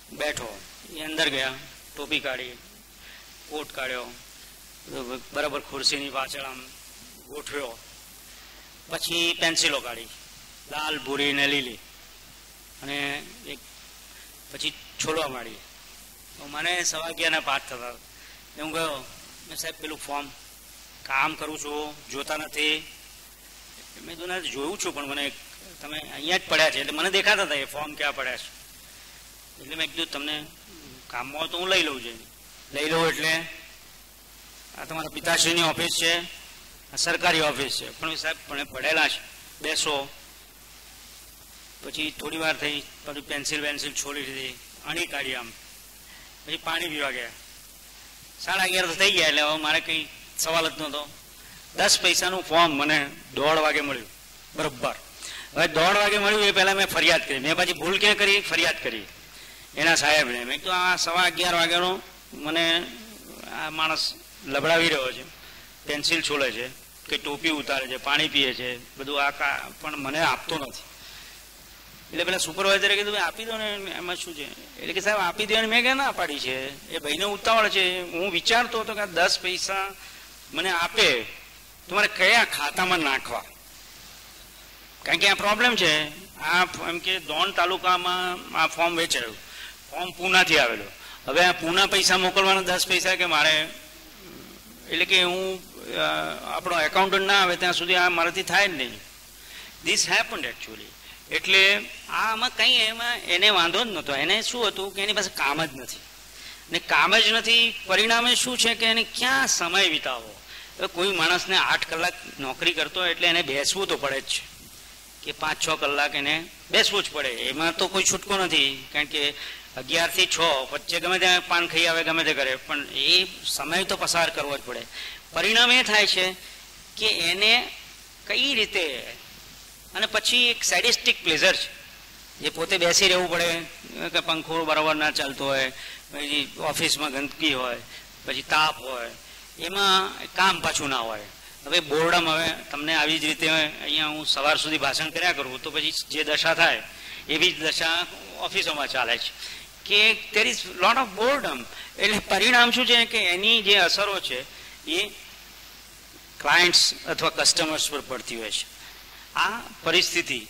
બેઠો, એ અંદર ગયા, ટોપી કાઢી, કોટ કાઢ્યો, બરાબર ખુરશીની પાછળ આમ ગોઠવ્યો, પછી પેન્સિલો કાઢી, લાલ, ભૂરી ને લીલી, અને એક પછી છોલવા માંડી. તો મને 11:15 થતા. હું ગયો, મેં સાહેબ પેલું ફોર્મ કામ કરું છું, જોતા નથી. મેં તો જોયું છું, પણ મને તમે અહીંયા જ પડ્યા છે એટલે મને દેખાતા હતા એ ફોર્મ ક્યાં પડ્યા છે. એટલે મેં કીધું તમને કામમાં હોય તો હું લઈ લઉં છું. લઈ લઉં એટલે આ તમારા પિતાશ્રીની ઓફિસ છે, આ સરકારી ઓફિસ છે, પણ સાહેબ પણ પડેલા છે, બેસો. પછી થોડી વાર થઈ, પછી પેન્સિલ છોડી દીધી, અણી કાઢી, આમ પછી પાણી પીવા ગયા. 11:30 તો થઈ ગયા, એટલે હવે મારે કંઈ સવાલ જ નહોતો. 10 પૈસાનું ફોર્મ મને 1:30 વાગે મળ્યું બરોબર. હવે 1:30 વાગે મળ્યું એ પહેલાં મેં ફરિયાદ કરી. મેં પછી ભૂલ ક્યાં કરી? ફરિયાદ કરી એના સાહેબને. મેં કીધું આ 11:15 વાગ્યાનો મને આ માણસ લબડાવી રહ્યો છે, પેન્સિલ છોલે છે, કે ટોપી ઉતારે છે, પાણી પીએ છે, બધું આ પણ મને આપતો નથી. એટલે પેલા સુપરવાઇઝરે કીધું આપી દો ને, એમાં શું છે? એટલે કે સાહેબ આપી દો. મેં ક્યાં ના પાડી છે? એ ભાઈને ઉતાવળ છે. હું વિચારતો હતો કે 10 પૈસા મને આપે તો મારે કયા ખાતામાં નાખવા, કારણ કે આ પ્રોબ્લેમ છે. આ એમ કે દોણ તાલુકામાં આ ફોર્મ વેચાયું, ફોર્મ પૂનાથી આવેલું. હવે આ પૂના પૈસા મોકલવાના 10 પૈસા કે મારે, એટલે કે હું આપણો એકાઉન્ટન્ટ ના આવે ત્યાં સુધી આ મારાથી થાય જ નહીં. This happened actually. એટલે આમાં કંઈ એમાં એને વાંધો જ નહોતો. એને શું હતું કે એની પાસે કામ જ નથી, ને કામ જ નથી. પરિણામે શું છે કે એને ક્યાં સમય વિતાવો. હવે કોઈ માણસને 8 કલાક નોકરી કરતો એટલે એને બેસવું તો પડે જ છે, કે 5-6 કલાક એને બેસવું જ પડે. એમાં તો કોઈ છૂટકો નથી, કારણ કે 11 થી 6 વચ્ચે ગમે ત્યાં પાન ખાઈ આવે, ગમે તે કરે, પણ એ સમય તો પસાર કરવો જ પડે. પરિણામ એ થાય છે કે એને કઈ રીતે, અને પછી એક સેડિસ્ટિક પ્લેઝર છે, જે પોતે બેસી રહેવું પડે, કે પંખો બરાબર ના ચાલતો હોય, પછી ઓફિસમાં ગંદકી હોય, પછી તાપ હોય, એમાં કામ પાછું ના હોય. હવે બોર્ડમ, હવે તમને આવી જ રીતે અહીંયા હું સવાર સુધી ભાષણ કર્યા કરું તો પછી જે દશા થાય એવી જ દશા ઓફિસોમાં ચાલે છે, કે there is lot of boredom. એટલે પરિણામ શું છે કે એની જે અસરો છે એ ક્લાયન્ટ્સ અથવા કસ્ટમર્સ પર પડતી હોય છે. આ પરિસ્થિતિ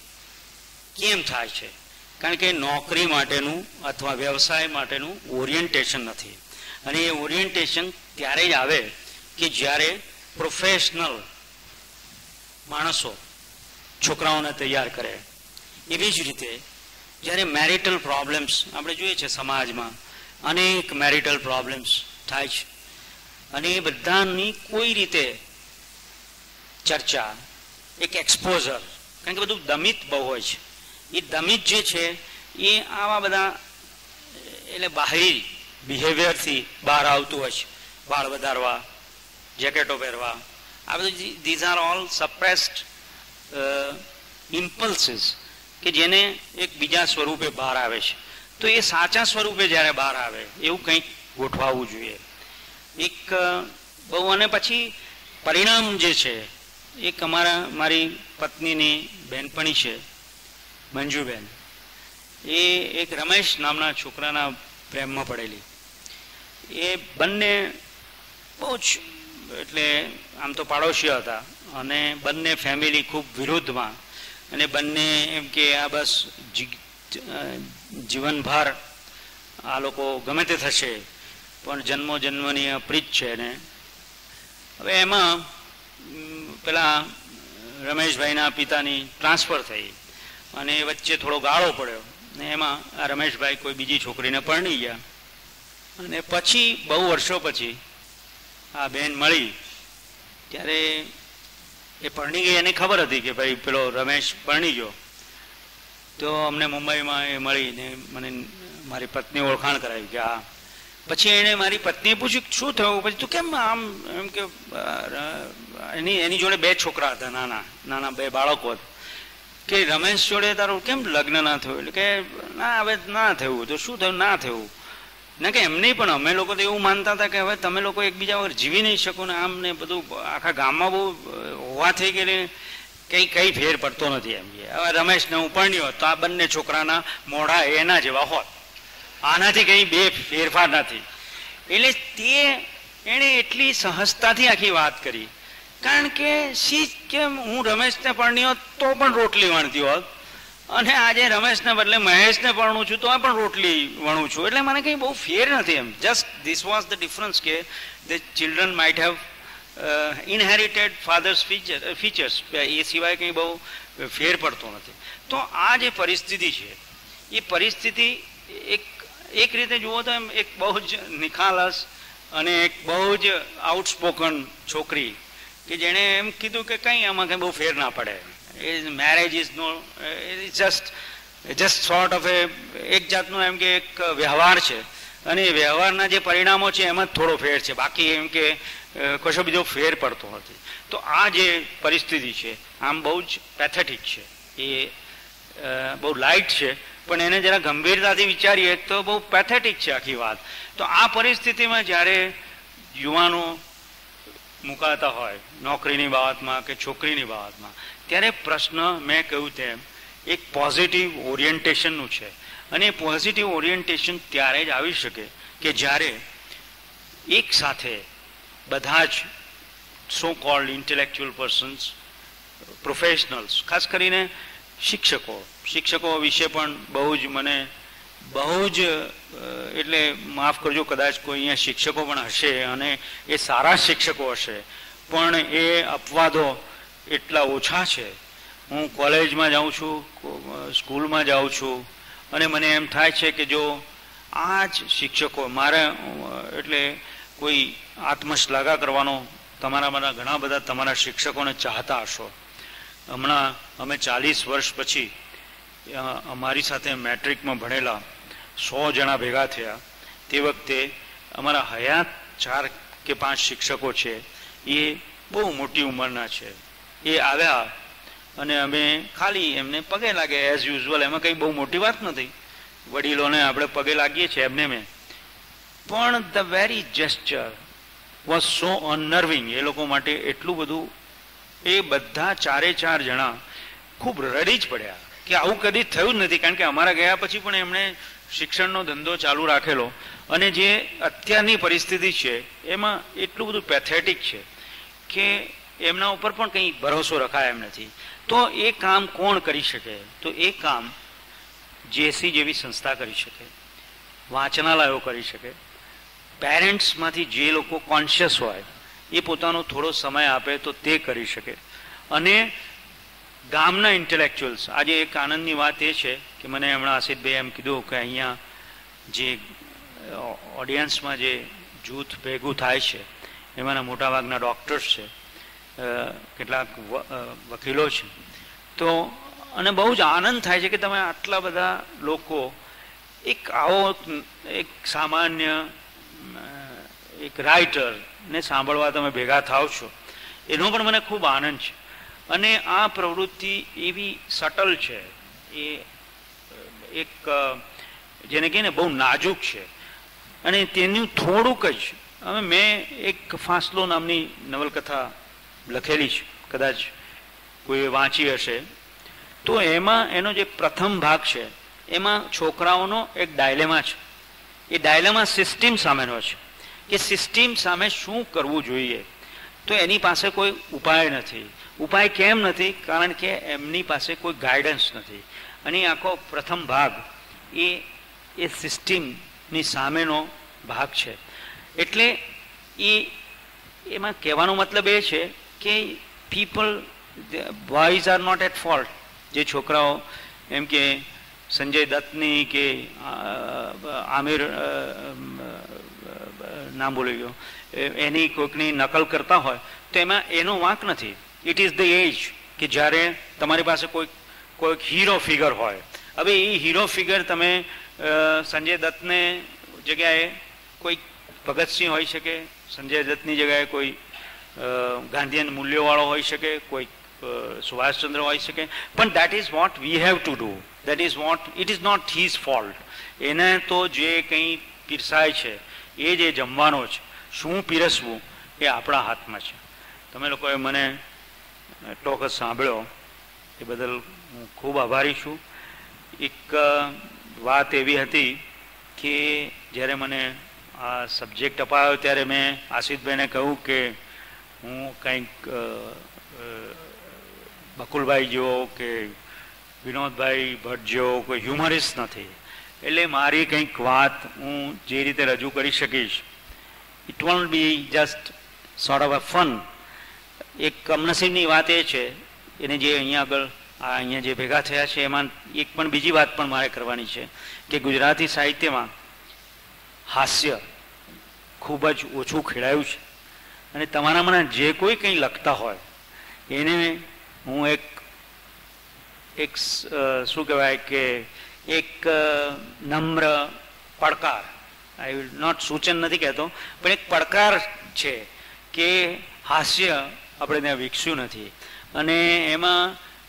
કેમ થાય છે? કારણ કે નોકરી માટેનું અથવા વ્યવસાય માટેનું ઓરિએન્ટેશન નથી. અને એ ઓરિએન્ટેશન ત્યારે જ આવે કે જ્યારે પ્રોફેશનલ માણસો છોકરાઓને તૈયાર કરે. એવી જ રીતે જ્યારે મેરિટલ પ્રોબ્લેમ્સ આપણે જોઈએ છે સમાજમાં, અનેક મેરિટલ પ્રોબ્લેમ્સ થાય છે, અને એ બધાની કોઈ રીતે ચર્ચા, એક એક્સપોઝર, કારણ કે બધું દમિત બહુ હોય છે. એ દમિત જે છે એ આવા બધા એટલે બાહરી બિહેવિયરથી બહાર આવતું હોય છે. વાળ વધારવા, જેકેટો પહેરવા, આ બધું these are all suppressed impulses, કે જેને એક બીજા સ્વરૂપે બહાર આવે છે. તો એ સાચા સ્વરૂપે જ્યારે બહાર આવે એવું કંઈક ગોઠવાવું જોઈએ. એક બહુ, અને પછી પરિણામ જે છે, એક મારી પત્નીની બહેનપણી છે મંજુબેન, એ એક રમેશ નામના છોકરાના પ્રેમમાં પડેલી. એ બંને બહુ જ, એટલે આમ તો પાડોશીઓ હતા, અને બંને ફેમિલી ખૂબ વિરુદ્ધમાં, અને બંને એમ કે આ બસ જીવનભર આ લોકો ગમે તે થશે, પણ જન્મો જન્મની પ્રીત છે. ને હવે એમાં પેલા રમેશભાઈના પિતાની ટ્રાન્સફર થઈ, અને વચ્ચે થોડો ગાળો પડ્યો, ને એમાં આ રમેશભાઈ કોઈ બીજી છોકરીને પરણી ગયા. અને પછી બહુ વર્ષો પછી આ બેન મળી, ત્યારે એ પરણી ગઈ, એને ખબર હતી કે ભાઈ પેલો રમેશ પરણી ગયો. તો અમને મુંબઈમાં એ મળીને મને મારી પત્ની ઓળખાણ કરાવી કે આ. પછી એણે મારી પત્નીએ પૂછ્યું શું થયું, પછી તું કેમ આમ, એમ કે એની જોડે 2 છોકરા હતા, નાના નાના 2 બાળકો, કે રમેશ જોડે તારું કેમ લગ્ન ના થયું? એટલે કે ના, હવે ના થયું. તો શું થયું? ના થયું. ના કે એમ નહીં, પણ અમે લોકો તો એવું માનતા હતા કે હવે તમે લોકો એકબીજા વગર જીવી નહીં શકો ને, આમ ને બધું આખા ગામમાં બહુ હોવા થઈ ગયેલી, કઈ ફેર પડતો નથી એમ. હવે રમેશને હું પરણ્યો હોત તો આ બંને છોકરાના મોઢા એના જેવા હોત. આનાથી કંઈ બે ફેરફાર નથી. એટલે એણે એટલી સહજતાથી આખી વાત કરી. કારણ કે કે હું રમેશને પરણ્યો તો પણ રોટલી વણતી હોત, અને આજે રમેશને બદલે મહેશને પરણું છું તો પણ રોટલી વણું છું. એટલે મને કંઈ બહુ ફેર નથી એમ. Just this was the difference કે the children might have inherited father's features. એ સિવાય કંઈ બહુ ફેર પડતો નથી. તો આ જે પરિસ્થિતિ છે એ પરિસ્થિતિ એક રીતે જુઓ તો એમ એક બહુ જ નિખાલસ અને એક બહુ જ આઉટસ્પોકન છોકરી કે જેણે એમ કીધું કે કંઈ આમાં કંઈ બહુ ફેર ના પડે. Marriage is no just sort of એક જાતનો એમ કે એક વ્યવહાર છે, અને એ વ્યવહારના જે પરિણામો છે એમાં જ થોડો ફેર છે, બાકી એમ કે કશો બીજો ફેર પડતો નથી. તો આ જે પરિસ્થિતિ છે આમ બહુ જ પેથેટિક છે, એ બહુ લાઇટ છે, પણ એને જરા ગંભીરતાથી વિચારીએ તો બહુ પેથેટિક છે આખી વાત. તો આ પરિસ્થિતિમાં જ્યારે યુવાનો મુકાતા હોય નોકરીની બાબતમાં કે છોકરીની બાબતમાં, ત્યારે પ્રશ્ન મેં કહ્યું તેમ એક પોઝિટિવ ઓરિએન્ટેશનનું છે. અને પોઝિટિવ ઓરિએન્ટેશન ત્યારે જ આવી શકે કે જ્યારે એક સાથે બધા જ so called intellectual persons, professionals, ખાસ કરીને શિક્ષકો વિશે પણ બહુ જ મને બહુ જ એટલે માફ કરજો, કદાચ કોઈ અહીંયા શિક્ષકો પણ હશે અને એ સારા શિક્ષકો હશે, પણ એ અપવાદો એટલા ઓછા છે. હું કોલેજમાં જાઉં છું, સ્કૂલમાં જાઉં છું, અને મને એમ થાય છે કે જો આ જ શિક્ષકો મારે એટલે કોઈ આત્મશ્લાઘા કરવાનો તમારામાંના ઘણા બધા તમારા શિક્ષકોને ચાહતા હશો. હમણાં અમે 40 વર્ષ પછી અમારી સાથે મેટ્રિકમાં ભણેલા 100 જણા ભેગા થયા. તે વખતે અમારા હયાત 4 કે 5 શિક્ષકો છે, એ બહુ મોટી ઉંમરના છે. એ આવ્યા અને અમે ખાલી એમને પગે લાગે એઝ યુઝ્યુઅલ, એમાં કંઈ બહુ મોટી વાત નથી, વડીલોને આપણે પગે લાગીએ છીએ એમને મેં. પણ the very gesture was so unnerving. એ લોકો માટે એટલું બધું, એ બધા 4 જણા ખૂબ રડી જ પડ્યા કે આવું કદી થયું જ નથી. કારણ કે અમારા ગયા પછી પણ એમણે શિક્ષણનો ધંધો ચાલુ રાખેલો, અને જે અત્યારની પરિસ્થિતિ છે એમાં એટલું બધું પેથેટિક છે કે એમના ઉપર પણ કંઈ ભરોસો રખાય એમ નથી. તો એ કામ કોણ કરી શકે? તો એ કામ જેસી જેવી સંસ્થા કરી શકે, વાંચનાલયો કરી શકે, પેરેન્ટ્સમાંથી જે લોકો કોન્શિયસ હોય એ પોતાનો થોડો સમય આપે તો તે કરી શકે, અને ગામના ઇન્ટેલેક્ચ્યુઅલ્સ. આજે એક આનંદની વાત એ છે કે મને હમણાં આસિફભાઈ એમ કીધું કે અહીંયા જે ઓડિયન્સમાં જે જૂથ ભેગું થાય છે એમાંના મોટાભાગના ડૉક્ટર્સ છે, કેટલાક વકીલો છે. તો અને બહુ જ આનંદ થાય છે કે તમે આટલા બધા લોકો એક આવો એક સામાન્ય એક રાઇટરને સાંભળવા તમે ભેગા થાવ છો, એનો પણ મને ખૂબ આનંદ છે. અને આ પ્રવૃત્તિ એવી સટલ છે, એ એક જેને કહીએ ને બહુ નાજુક છે, અને તેનું થોડુંક જ મેં એક ફાંસલો નામની નવલકથા લખેલી છે, કદાચ કોઈ વાંચી હશે. તો એમાં એનો જે પ્રથમ ભાગ છે એમાં છોકરાઓનો એક ડાયલેમા છે. એ ડાયલેમા સિસ્ટમ સામેનો છે કે સિસ્ટમ સામે શું કરવું જોઈએ. તો એની પાસે કોઈ ઉપાય નથી. ઉપાય કેમ નથી? કારણ કે એમની પાસે કોઈ ગાઈડન્સ નથી. અને આખો પ્રથમ ભાગ એ સિસ્ટમની સામેનો ભાગ છે. એટલે એમાં કહેવાનો મતલબ એ છે કે people, boys are not at fault. જે છોકરાઓ એમ કે સંજય દત્તની કે આમિર નામ બોલી ગયો એની કોઈકની નકલ કરતા હોય તો એમાં એનો વાંક નથી. ઇટ ઇઝ ધ એજ કે જ્યારે તમારી પાસે કોઈક હીરો ફિગર હોય. હવે એ હીરો ફિગર તમે સંજય દત્તને જગ્યાએ કોઈ ભગતસિંહ હોઈ શકે, સંજય દત્તની જગ્યાએ કોઈ ગાંધીયન મૂલ્યોવાળો હોઈ શકે, કોઈ સુભાષચંદ્ર હોઈ શકે, પણ that is what we have to do. That is what, it is not his fault. એને તો જે કંઈ પીરસાય છે એ જે જમવાનો છે, શું પીરસવું એ આપણા હાથમાં છે. તમે લોકોએ મને એટલો વખત સાંભળ્યો એ બદલ હું ખૂબ આભારી છું. એક વાત એવી હતી કે જ્યારે મને આ સબ્જેક્ટ અપાયો ત્યારે મેં આશિષભાઈને કહ્યું કે હું કંઈક બકુલભાઈ જેવો કે વિનોદભાઈ ભટ્ટ જેવો કોઈ હ્યુમરિસ્ટ નથી, એટલે મારી કંઈક વાત હું જે રીતે રજૂ કરી શકીશ, it won't be just sort of a fun. એક કમનસીબની વાત એ છે એને જે અહીંયા જે ભેગા થયા છે એમાં એક પણ બીજી વાત પણ મારે કરવાની છે કે ગુજરાતી સાહિત્યમાં હાસ્ય ખૂબ જ ઓછું ખેડાયું છે અને તમારામાંના જે કોઈ કંઈ લખતા હોય એને હું એક શું કહેવાય કે એક નમ્ર પડકાર, આઈ વિલ નોટ સૂચન નથી કહેતો પણ એક પડકાર છે કે હાસ્ય આપણે ત્યાં વિકસ્યું નથી અને એમાં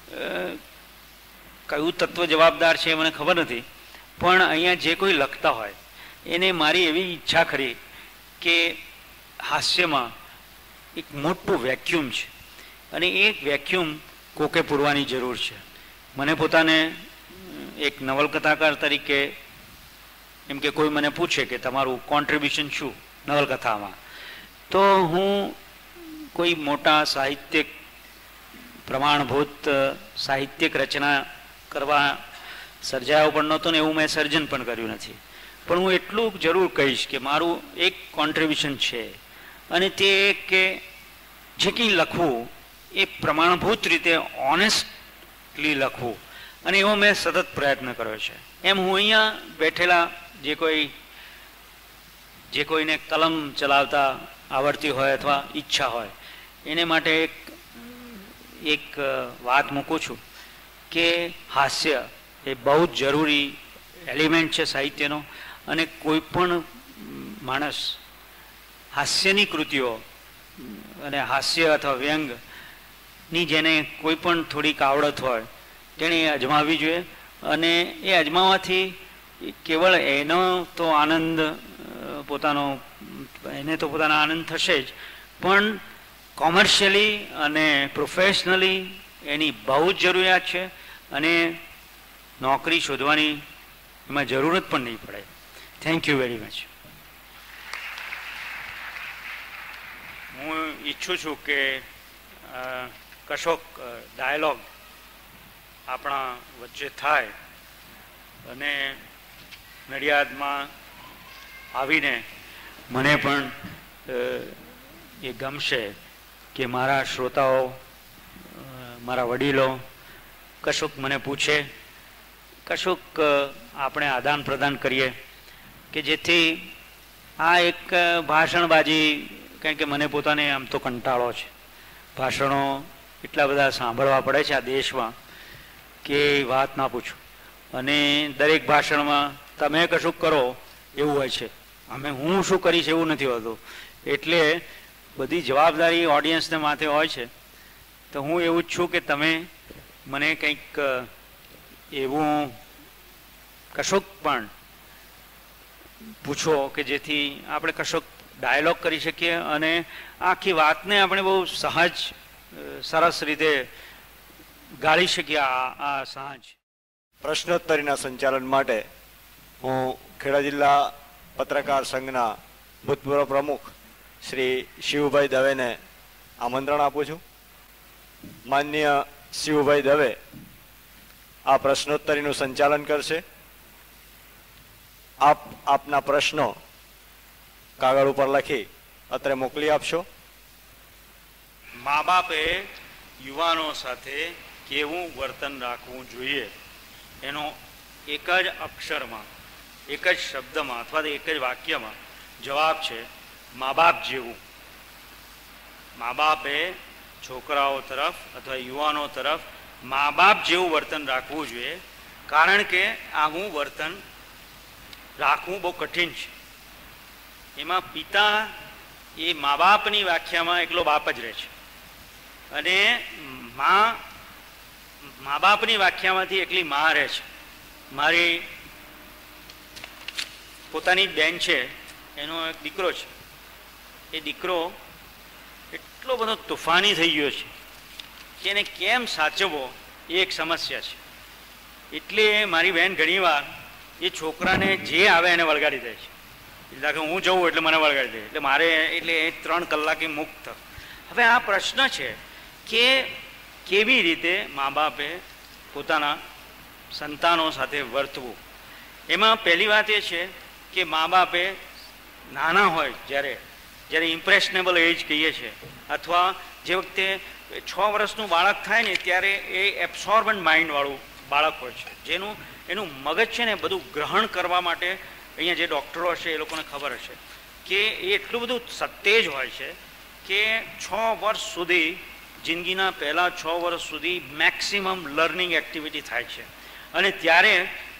કયું તત્વ જવાબદાર છે મને ખબર નથી, પણ અહીંયા જે કોઈ લખતા હોય એને મારી એવી ઈચ્છા ખરી કે હાસ્યમાં એક મોટું વેક્યુમ છે અને એ વેક્યુમ કોકે પૂરવાની જરૂર છે. મને પોતાને એક નવલકથાકાર તરીકે એમ કે કોઈ મને પૂછે કે તમારું કોન્ટ્રીબ્યુશન શું નવલકથામાં, તો હું કોઈ મોટા સાહિત્યિક પ્રમાણભૂત સાહિત્યિક રચના કરવા સર્જાયો પણ નહોતો ને એવું મેં સર્જન પણ કર્યું નથી, પણ હું એટલું જરૂર કહીશ કે મારું એક કોન્ટ્રીબ્યુશન છે અને તે કે જે કંઈ લખવું એ પ્રમાણભૂત રીતે ઓનેસ્ટલી લખવું અને એવો મેં સતત પ્રયત્ન કર્યો છે. એમ હું અહીંયા બેઠેલા જે કોઈને કલમ ચલાવતા આવડતી હોય અથવા ઈચ્છા હોય એને માટે એક વાત મૂકું છું કે હાસ્ય એ બહુ જ જરૂરી એલિમેન્ટ છે સાહિત્યનો અને કોઈ પણ માણસ હાસ્યની કૃતિઓ અને હાસ્ય અથવા વ્યંગની જેને કોઈ પણ થોડીક આવડત હોય તેણે એ અજમાવવી જોઈએ અને એ અજમાવવાથી કેવળ એનો તો આનંદ એને તો પોતાનો આનંદ થશે જ, પણ કોમર્શિયલી અને પ્રોફેશનલી એની બહુ જ જરૂરિયાત છે અને નોકરી શોધવાની એમાં જરૂરત પણ નહીં પડે. Thank you very much. હું ઈચ્છું છું કે કશોક ડાયલોગ આપણા વચ્ચે થાય અને નડિયાદમાં આવીને મને પણ એ ગમશે કે મારા શ્રોતાઓ મારા વડીલો કશુંક મને પૂછે, કશુંક આપણે આદાન પ્રદાન કરીએ કે જેથી આ એક ભાષણબાજી, કારણ કે મને પોતાને આમ તો કંટાળો છે, ભાષણો એટલા બધા સાંભળવા પડે છે આ દેશમાં કે વાત ના પૂછો અને દરેક ભાષણમાં તમે કશુંક કરો એવું હોય છે, હું શું કરીશ એવું નથી હોતું, એટલે બધી જવાબદારી ઓડિયન્સને માથે હોય છે. તો હું એવું જ છું કે તમે મને કંઈક એવું કશુંક પણ પૂછો કે જેથી આપણે કશોક ડાયલોગ કરી શકીએ અને આખી વાતને આપણે બહુ સહજ સરસ રીતે ગાળી શકીએ. આ સાંજ પ્રશ્નોત્તરીના સંચાલન માટે હું ખેડા જિલ્લા પત્રકાર સંઘના ભૂતપૂર્વ પ્રમુખ શ્રી શિવભાઈ દવેને આમંત્રણ આપું છું. માનનીય શિવભાઈ દવે આ પ્રશ્નોત્તરીનું સંચાલન કરશે. આપના પ્રશ્નો કાગળ ઉપર લખી અત્રે મોકલી આપશો. મા બાપે યુવાનો સાથે કેવું વર્તન રાખવું જોઈએ એનો એક જ અક્ષરમાં, એક જ શબ્દમાં અથવા એક જ વાક્યમાં જવાબ છે મા બાપ જેવું. મા બાપે છોકરાઓ તરફ અથવા યુવાનો તરફ મા બાપ જેવું વર્તન રાખવું જોઈએ, કારણ કે આવું વર્તન રાખવું બહુ કઠિન છે. એમાં પિતા એ મા બાપની વ્યાખ્યામાં એકલો બાપ જ રહે છે અને મા બાપની વ્યાખ્યામાંથી એકલી મા રહે છે. મારી પોતાની બેન છે, એનો એક દીકરો છે. એ દીકરો એટલો બધો તોફાની થઈ ગયો છે કે એને કેમ સાચવવો એ એક સમસ્યા છે. એટલે મારી બહેન ઘણીવાર એ છોકરાને જે આવે એને વળગાડી દે છે. એટલે કે હું જઉં એટલે મને વળગાડી દે, એટલે મારે એટલે એ 3 કલાકે મુક્ત. હવે આ પ્રશ્ન છે કે કેવી રીતે મા બાપે પોતાના સંતાનો સાથે વર્તવું. એમાં પહેલી વાત એ છે કે મા બાપે નાના હોય જ્યારે ઇમ્પ્રેશનેબલ એજ કહીએ છીએ, અથવા જે વખતે 6 વર્ષનું બાળક થાય ને ત્યારે એ એબ્સોર્બન્ટ માઇન્ડવાળું બાળક હોય છે, એનું મગજ છે ને બધું ગ્રહણ કરવા માટે, અહીંયા જે ડૉક્ટરો હશે એ લોકોને ખબર હશે કે એ એટલું બધું સત્તેજ હોય છે કે 6 વર્ષ સુધી, જિંદગીના પહેલાં 6 વર્ષ સુધી મેક્સિમમ લર્નિંગ એક્ટિવિટી થાય છે. અને ત્યારે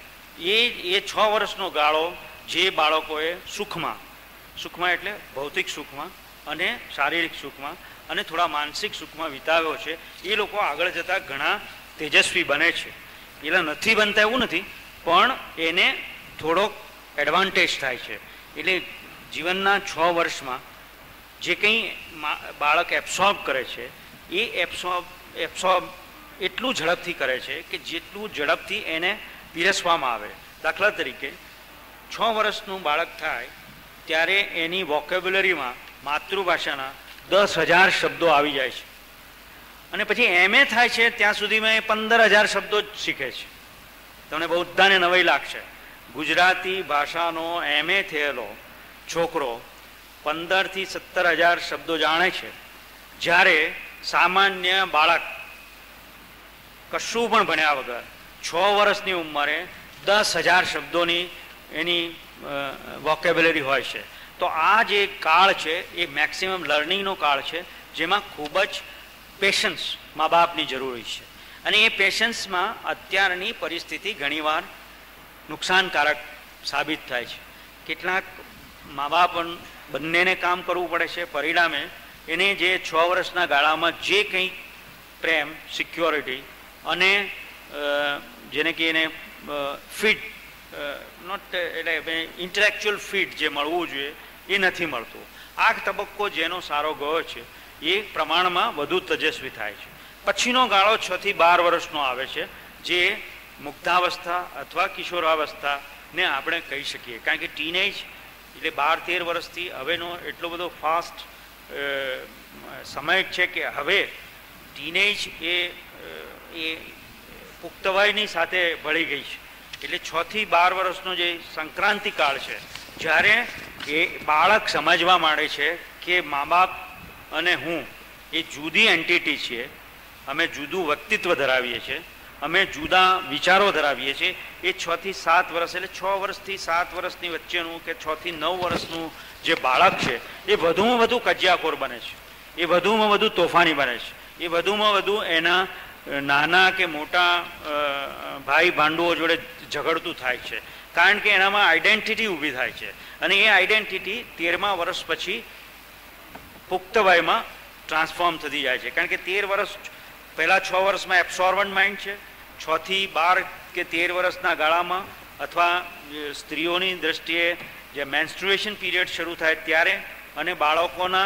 એ 6 વર્ષનો ગાળો જે બાળકોએ સુખમાં એટલે ભૌતિક સુખમાં અને શારીરિક સુખમાં અને થોડા માનસિક સુખમાં વિતાવ્યો છે, એ લોકો આગળ જતાં ઘણા તેજસ્વી બને છે. એટલે નથી બનતા એવું નથી, પણ એને થોડોક એડવાન્ટેજ થાય છે. એટલે જીવનના 6 વર્ષમાં જે કંઈ બાળક એબ્સોર્બ કરે છે એ એબ્સોર્બ એટલું ઝડપથી કરે છે કે જેટલું ઝડપથી એને પીરસવામાં આવે. દાખલા તરીકે 6 વર્ષનું બાળક થાય ત્યારે એની વોકેબ્યુલરીમાં માતૃભાષાના 10,000 શબ્દો આવી જાય છે, અને પછી MA થાય છે ત્યાં સુધીમાં એ 15,000 શબ્દો જ શીખે છે. તમને બધાને નવાઈ લાગશે, ગુજરાતી ભાષાનો MA થયેલો છોકરો 15,000 થી 17,000 શબ્દો જાણે છે, જ્યારે સામાન્ય બાળક કશું પણ ભણ્યા વગર 6 વર્ષની ઉંમરે 10,000 શબ્દોની એની વોકેબ્યુલરી હોય છે. તો આ જે કાળ છે એ મેક્સિમમ લર્નિંગનો કાળ છે, જેમાં ખૂબ જ પેશન્સ મા બાપની જરૂરી છે. અને એ પેશન્સમાં અત્યારની પરિસ્થિતિ ઘણીવાર નુકસાનકારક સાબિત થાય છે. કેટલાક મા બાપ બંનેને કામ કરવું પડે છે, પરિણામે એને જે 6 વર્ષના ગાળામાં જે કંઈ પ્રેમ, સિક્યોરિટી અને જેને કે એને ફીડ નોટ એટલે ઇન્ટેલેક્ચ્યુઅલ ફીડ જે મળવું જોઈએ એ નથી મળતું. આ તબક્કો જેનો સારો ગયો છે એ પ્રમાણમાં વધુ તેજસ્વી થાય છે. પછીનો ગાળો 6 થી 12 વર્ષનો આવે છે, જે મુગ્ધાવસ્થા અથવા કિશોરાવસ્થાને આપણે કહી શકીએ. કારણ કે ટીનેજ એટલે 12-13 વર્ષથી હવેનો એટલો બધો ફાસ્ટ સમય છે કે હવે ટીનેજ એ પુખ્તવયની સાથે ભળી ગઈ છે. એટલે 6 થી 12 વર્ષનો જે સંક્રાંતિ કાળ છે, જ્યારે એ બાળક સમજવા માંડે છે કે મા બાપ અને હું એ જુદી એન્ટિટી છીએ, અમે જુદું વ્યક્તિત્વ ધરાવીએ છીએ, અમે જુદા વિચારો ધરાવીએ છીએ. એ 6 થી 7 વર્ષ એટલે 6 વર્ષથી 7 વર્ષની વચ્ચેનું કે 6 થી 9 વર્ષનું જે બાળક છે એ વધુમાં વધુ કજિયાખોર બને છે, એ વધુમાં વધુ તોફાની બને છે, એ વધુમાં વધુ એના નાના કે મોટા ભાઈ ભાંડુઓ જોડે ઝઘડતું થાય છે. કારણ કે એનામાં આઈડેન્ટિટી ઊભી થાય છે, અને એ આઈડેન્ટિટી 13મા વર્ષ પછી પુખ્ત વયમાં ટ્રાન્સફોર્મ થતી જાય છે. કારણ કે 13 વર્ષ પહેલાં 6 વર્ષમાં એબ્સોર્બન્ટ માઇન્ડ છે, 6 થી 12 કે 13 વર્ષના ગાળામાં અથવા સ્ત્રીઓની દ્રષ્ટિએ જે મેન્સ્ટ્રુએશન પીરિયડ શરૂ થાય ત્યારે, અને બાળકોના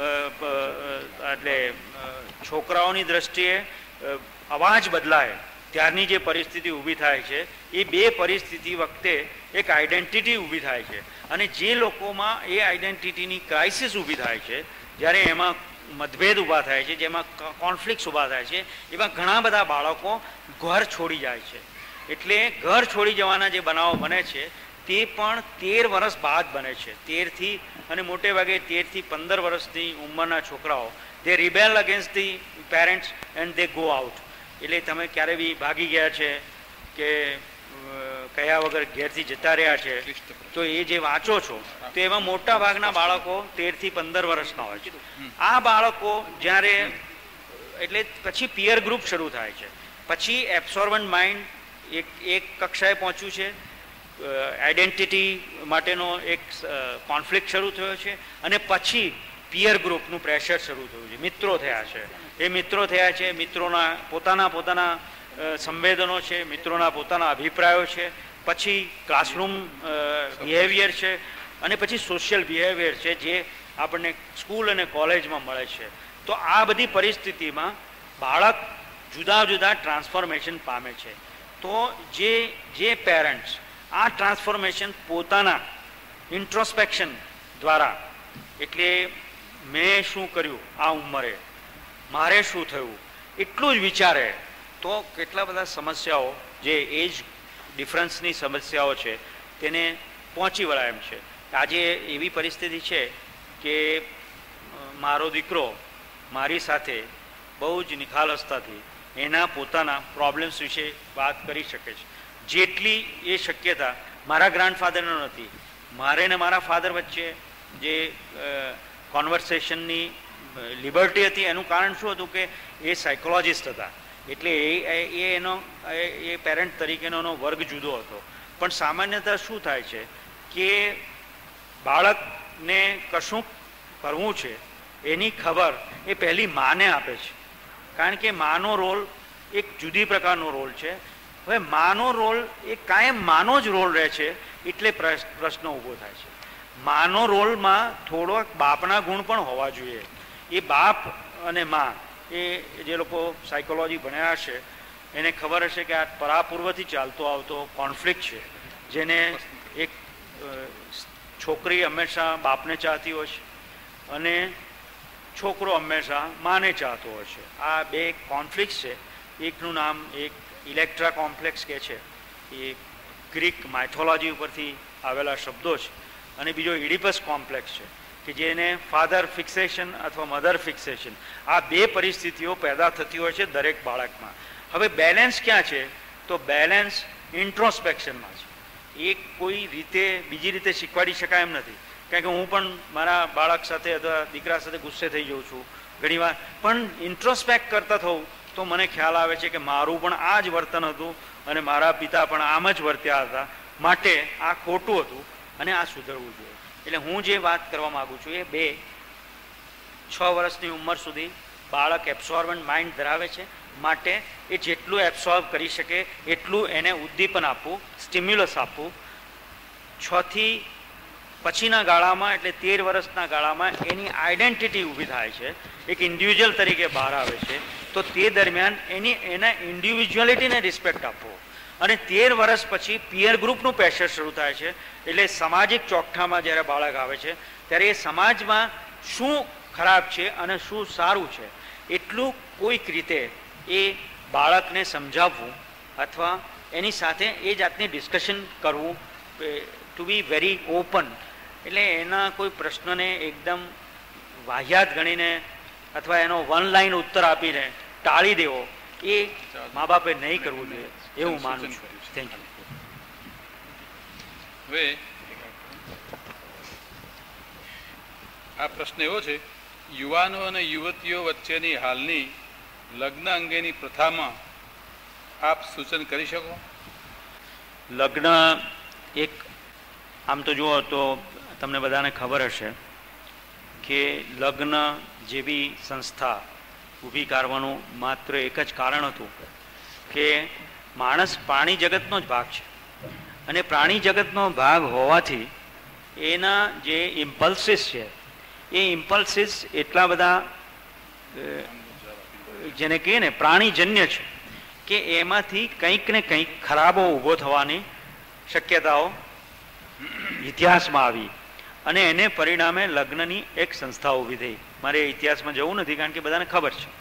એટલે છોકરાઓની દ્રષ્ટિએ અવાજ બદલાય ત્યારની જે પરિસ્થિતિ ઊભી થાય છે, એ બે પરિસ્થિતિ વખતે એક આઈડેન્ટિટી ઊભી થાય છે. અને જે લોકોમાં એ આઈડેન્ટિટીની ક્રાઇસિસ ઊભી થાય છે, જ્યારે એમાં મતભેદ ઊભા થાય છે, જેમાં કોન્ફ્લિક્ટ્સ ઊભા થાય છે, એમાં ઘણા બધા બાળકો ઘર છોડી જાય છે. એટલે ઘર છોડી જવાના જે બનાવો બને છે તે પણ 13 વર્ષ બાદ બને છે. 13 થી અને મોટે ભાગે 13 થી 15 વર્ષની ઉંમરના છોકરાઓ they rebel against the parents and they go out. એટલે તમે ક્યારે બી ભાગી ગયા છે કે કયા વગર ઘેરથી જતા રહ્યા છે, તો એ જે વાંચો છો તો એમાં મોટા ભાગના બાળકો 13 થી 15 વર્ષના હોય છે. આ બાળકો જ્યારે એટલે પછી પિયર ગ્રુપ શરૂ થાય છે, પછી એબ્સોર્બન્ટ માઇન્ડ એક કક્ષાએ પહોંચ્યું છે, આઈડેન્ટિટી માટેનો એક કોન્ફ્લિક્ટ શરૂ થયો છે, અને પછી પિયર ગ્રુપનું પ્રેશર શરૂ થયું છે. મિત્રો થયા છે, એ મિત્રો થયા છે, મિત્રોના પોતાના સંવેદનો છે, મિત્રોના પોતાના અભિપ્રાયો છે, પછી ક્લાસરૂમ બિહેવિયર છે, અને પછી સોશિયલ બિહેવિયર છે જે આપણને સ્કૂલ અને કોલેજમાં મળે છે. તો આ બધી પરિસ્થિતિમાં બાળક જુદા જુદા ટ્રાન્સફોર્મેશન પામે છે. તો જે પેરેન્ટ્સ આ ટ્રાન્સફોર્મેશન પોતાના ઇન્ટ્રોસ્પેક્શન દ્વારા, એટલે મેં શું કર્યું આ ઉંમરે, મારે શું થયું, એટલું જ વિચારે તો કેટલા બધા સમસ્યાઓ જે એજ ડિફરન્સની સમસ્યાઓ છે તેને પહોંચી વળાય એમ છે. આજે એવી પરિસ્થિતિ છે કે મારો દીકરો મારી સાથે બહુ જ નિખાલસતાથી એના પોતાના પ્રોબ્લેમ્સ વિશે વાત કરી શકે છે. જેટલી એ શક્યતા મારા ગ્રાન્ડફાધરનો નથી. મારે ને મારા ફાધર વચ્ચે જે કોન્વર્સેશનની લિબર્ટી હતી એનું કારણ શું હતું કે એ સાયકોલોજિસ્ટ હતા, એટલે એ પેરેન્ટ તરીકેનો એનો વર્ગ જુદો હતો. પણ સામાન્યતઃ શું થાય છે કે બાળકને કશું કરવું છે એની ખબર એ પહેલી માને આપે છે, કારણ કે માનો રોલ એક જુદી પ્રકારનો રોલ છે. હવે માનો રોલ એ કાયમ માનો જ રોલ રહે છે, એટલે પ્રશ્ન ઊભો થાય છે. માનો રોલમાં થોડોક બાપના ગુણ પણ હોવા જોઈએ. એ બાપ અને મા એ જે લોકો સાયકોલોજી ભણ્યા હશે એને ખબર હશે કે આ પરાપૂર્વથી ચાલતો આવતો કોન્ફ્લિક્ટ છે, જેને એક છોકરી હંમેશા બાપને ચાહતી હોય છે અને છોકરો હંમેશા માને ચાહતો હોય છે. આ બે કોન્ફ્લિક્ટ છે. એકનું નામ એક ઇલેક્ટ્રા કોમ્પ્લેક્સ કે છે, એ ગ્રીક માઇથોલોજી ઉપરથી આવેલા શબ્દો છે, અને બીજો ઇડિપસ કોમ્પ્લેક્સ છે કે જેને ફાધર ફિક્સેશન અથવા મધર ફિક્સેશન, આ બે પરિસ્થિતિઓ પેદા થતી હોય છે દરેક બાળકમાં. હવે બેલેન્સ ક્યાં છે? તો બેલેન્સ ઇન્ટ્રોસ્પેક્શનમાં છે. એ કોઈ રીતે બીજી રીતે શીખવાડી શકાય એમ નથી, કારણ કે હું પણ મારા બાળક સાથે અથવા દીકરા સાથે ગુસ્સે થઈ જાઉં છું ઘણીવાર, પણ ઇન્ટ્રોસ્પેક્ટ કરતા થવું તો મને ખ્યાલ આવે છે કે મારું પણ આ જ વર્તન હતું અને મારા પિતા પણ આમ જ વર્ત્યા હતા, માટે આ ખોટું હતું અને આ સુધરવું જોઈએ. એટલે હું જે વાત કરવા માગું છું એ 2-6 વર્ષની ઉંમર સુધી બાળક એબ્સોર્બન્ટ માઇન્ડ ધરાવે છે, માટે એ જેટલું એબ્સોર્બ કરી શકે એટલું એને ઉદ્દીપન આપવું, સ્ટિમ્યુલસ આપવું. 6 થી પછીના ગાળામાં એટલે 13 વર્ષના ગાળામાં એની આઈડેન્ટિટી ઊભી થાય છે, એક ઇન્ડિવિજ્યુઅલ તરીકે બહાર આવે છે. તો તે દરમિયાન એના ઇન્ડિવિજ્યુઅલિટીને રિસ્પેક્ટ આપવો. અને 13 વર્ષ પછી પિયર ગ્રુપનું પ્રેશર શરૂ થાય છે, એટલે સામાજિક ચોકઠામાં જ્યારે બાળક આવે છે ત્યારે એ સમાજમાં શું ખરાબ છે અને શું સારું છે એટલું કોઈક રીતે એ બાળકને સમજાવવું અથવા એની સાથે એ જાતની ડિસ્કશન કરવું, ટુ બી વેરી ઓપન. એટલે એના કોઈ પ્રશ્નને એકદમ વાહિયાત ગણીને અથવા એનો વન લાઈન ઉત્તર આપીને ટાળી દેવો એ મા બાપે નહીં કરવું જોઈએ એવું માનું છું. Thank you. હવે આ પ્રશ્ન એવો છે, યુવાનો અને યુવતીઓ વચ્ચેની હાલની લગ્ન અંગેની પ્રથામાં આપ સૂચન કરી શકો? લગ્ન એક આમ તો જુઓ તો તમને બધાને ખબર હશે કે લગ્ન જેવી સંસ્થા ઊભી કરવાનું માત્ર એક જ કારણ હતું કે માણસ પ્રાણી જગતનો જ ભાગ છે, અને પ્રાણી જગતનો ભાગ હોવાથી એના જે ઇમ્પલ્સિસ છે એ ઇમ્પલ્સિસ એટલા બધા જેને કહીએ ને પ્રાણીજન્ય છે કે એમાંથી કંઈક ને કંઈક ખરાબો ઊભો થવાની શક્યતાઓ ઇતિહાસમાં આવી, અને એને પરિણામે લગ્નની એક સંસ્થા ઊભી થઈ. મારે ઇતિહાસમાં જવું નથી કારણ કે બધાને ખબર છે.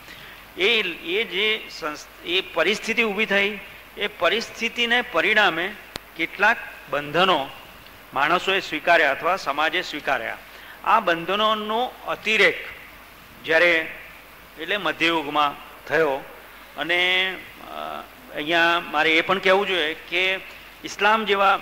એ પરિસ્થિતિ ઊભી થઈ, એ પરિસ્થિતિને પરિણામે કેટલાક બંધનો માણસોએ સ્વીકાર્યા અથવા સમાજે સ્વીકાર્યા. આ બંધનોનો અતિરેક જ્યારે એટલે મધ્યયુગમાં થયો, અને અહીંયા મારે એ પણ કહેવું જોઈએ કે ઇસ્લામ જેવા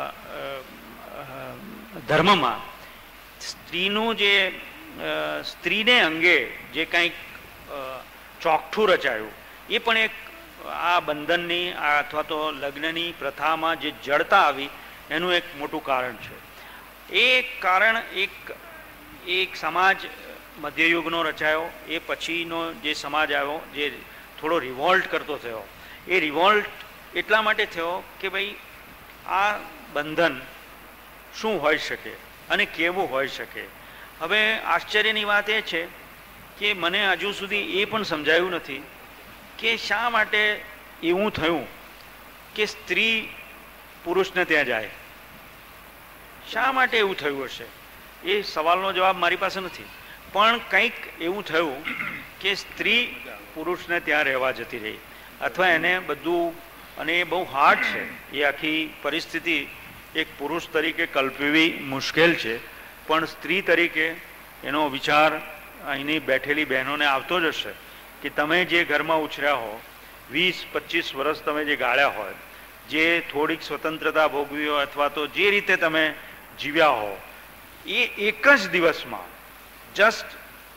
ધર્મમાં સ્ત્રીનું જે સ્ત્રીને અંગે જે કંઈક ચોકઠું રચાયું એ પણ એક આ બંધનની અથવા તો લગ્નની પ્રથામાં જે જડતા આવી એનું એક મોટું કારણ છે. એ કારણ એક સમાજ મધ્યયુગનો રચાયો, એ પછીનો જે સમાજ આવ્યો જે થોડો રિવોલ્ટ કરતો થયો. એ રિવોલ્ટ એટલા માટે થયો કે ભાઈ આ બંધન શું હોઈ શકે અને કેવું હોઈ શકે. હવે આશ્ચર્યની વાત એ છે કે મને હજુ સુધી એ પણ સમજાયું નથી કે શા માટે એવું થયું કે સ્ત્રી પુરુષને ત્યાં જાય. શા માટે એવું થયું હશે એ સવાલનો જવાબ મારી પાસે નથી, પણ કંઈક એવું થયું કે સ્ત્રી પુરુષને ત્યાં રહેવા જતી રહી, અથવા એને બધું, અને એ બહુ હાર્ડ છે એ આખી પરિસ્થિતિ. એક પુરુષ તરીકે કલ્પવી મુશ્કેલ છે, પણ સ્ત્રી તરીકે એનો વિચાર અહીંની બેઠેલી બહેનોને આવતો જ હશે કે તમે જે ઘરમાં ઉછર્યા હો, 20-25 વર્ષ તમે જે ગાળ્યા હોય, જે થોડીક સ્વતંત્રતા ભોગવી હોય, અથવા તો જે રીતે તમે જીવ્યા હો, એ એક જ દિવસમાં જસ્ટ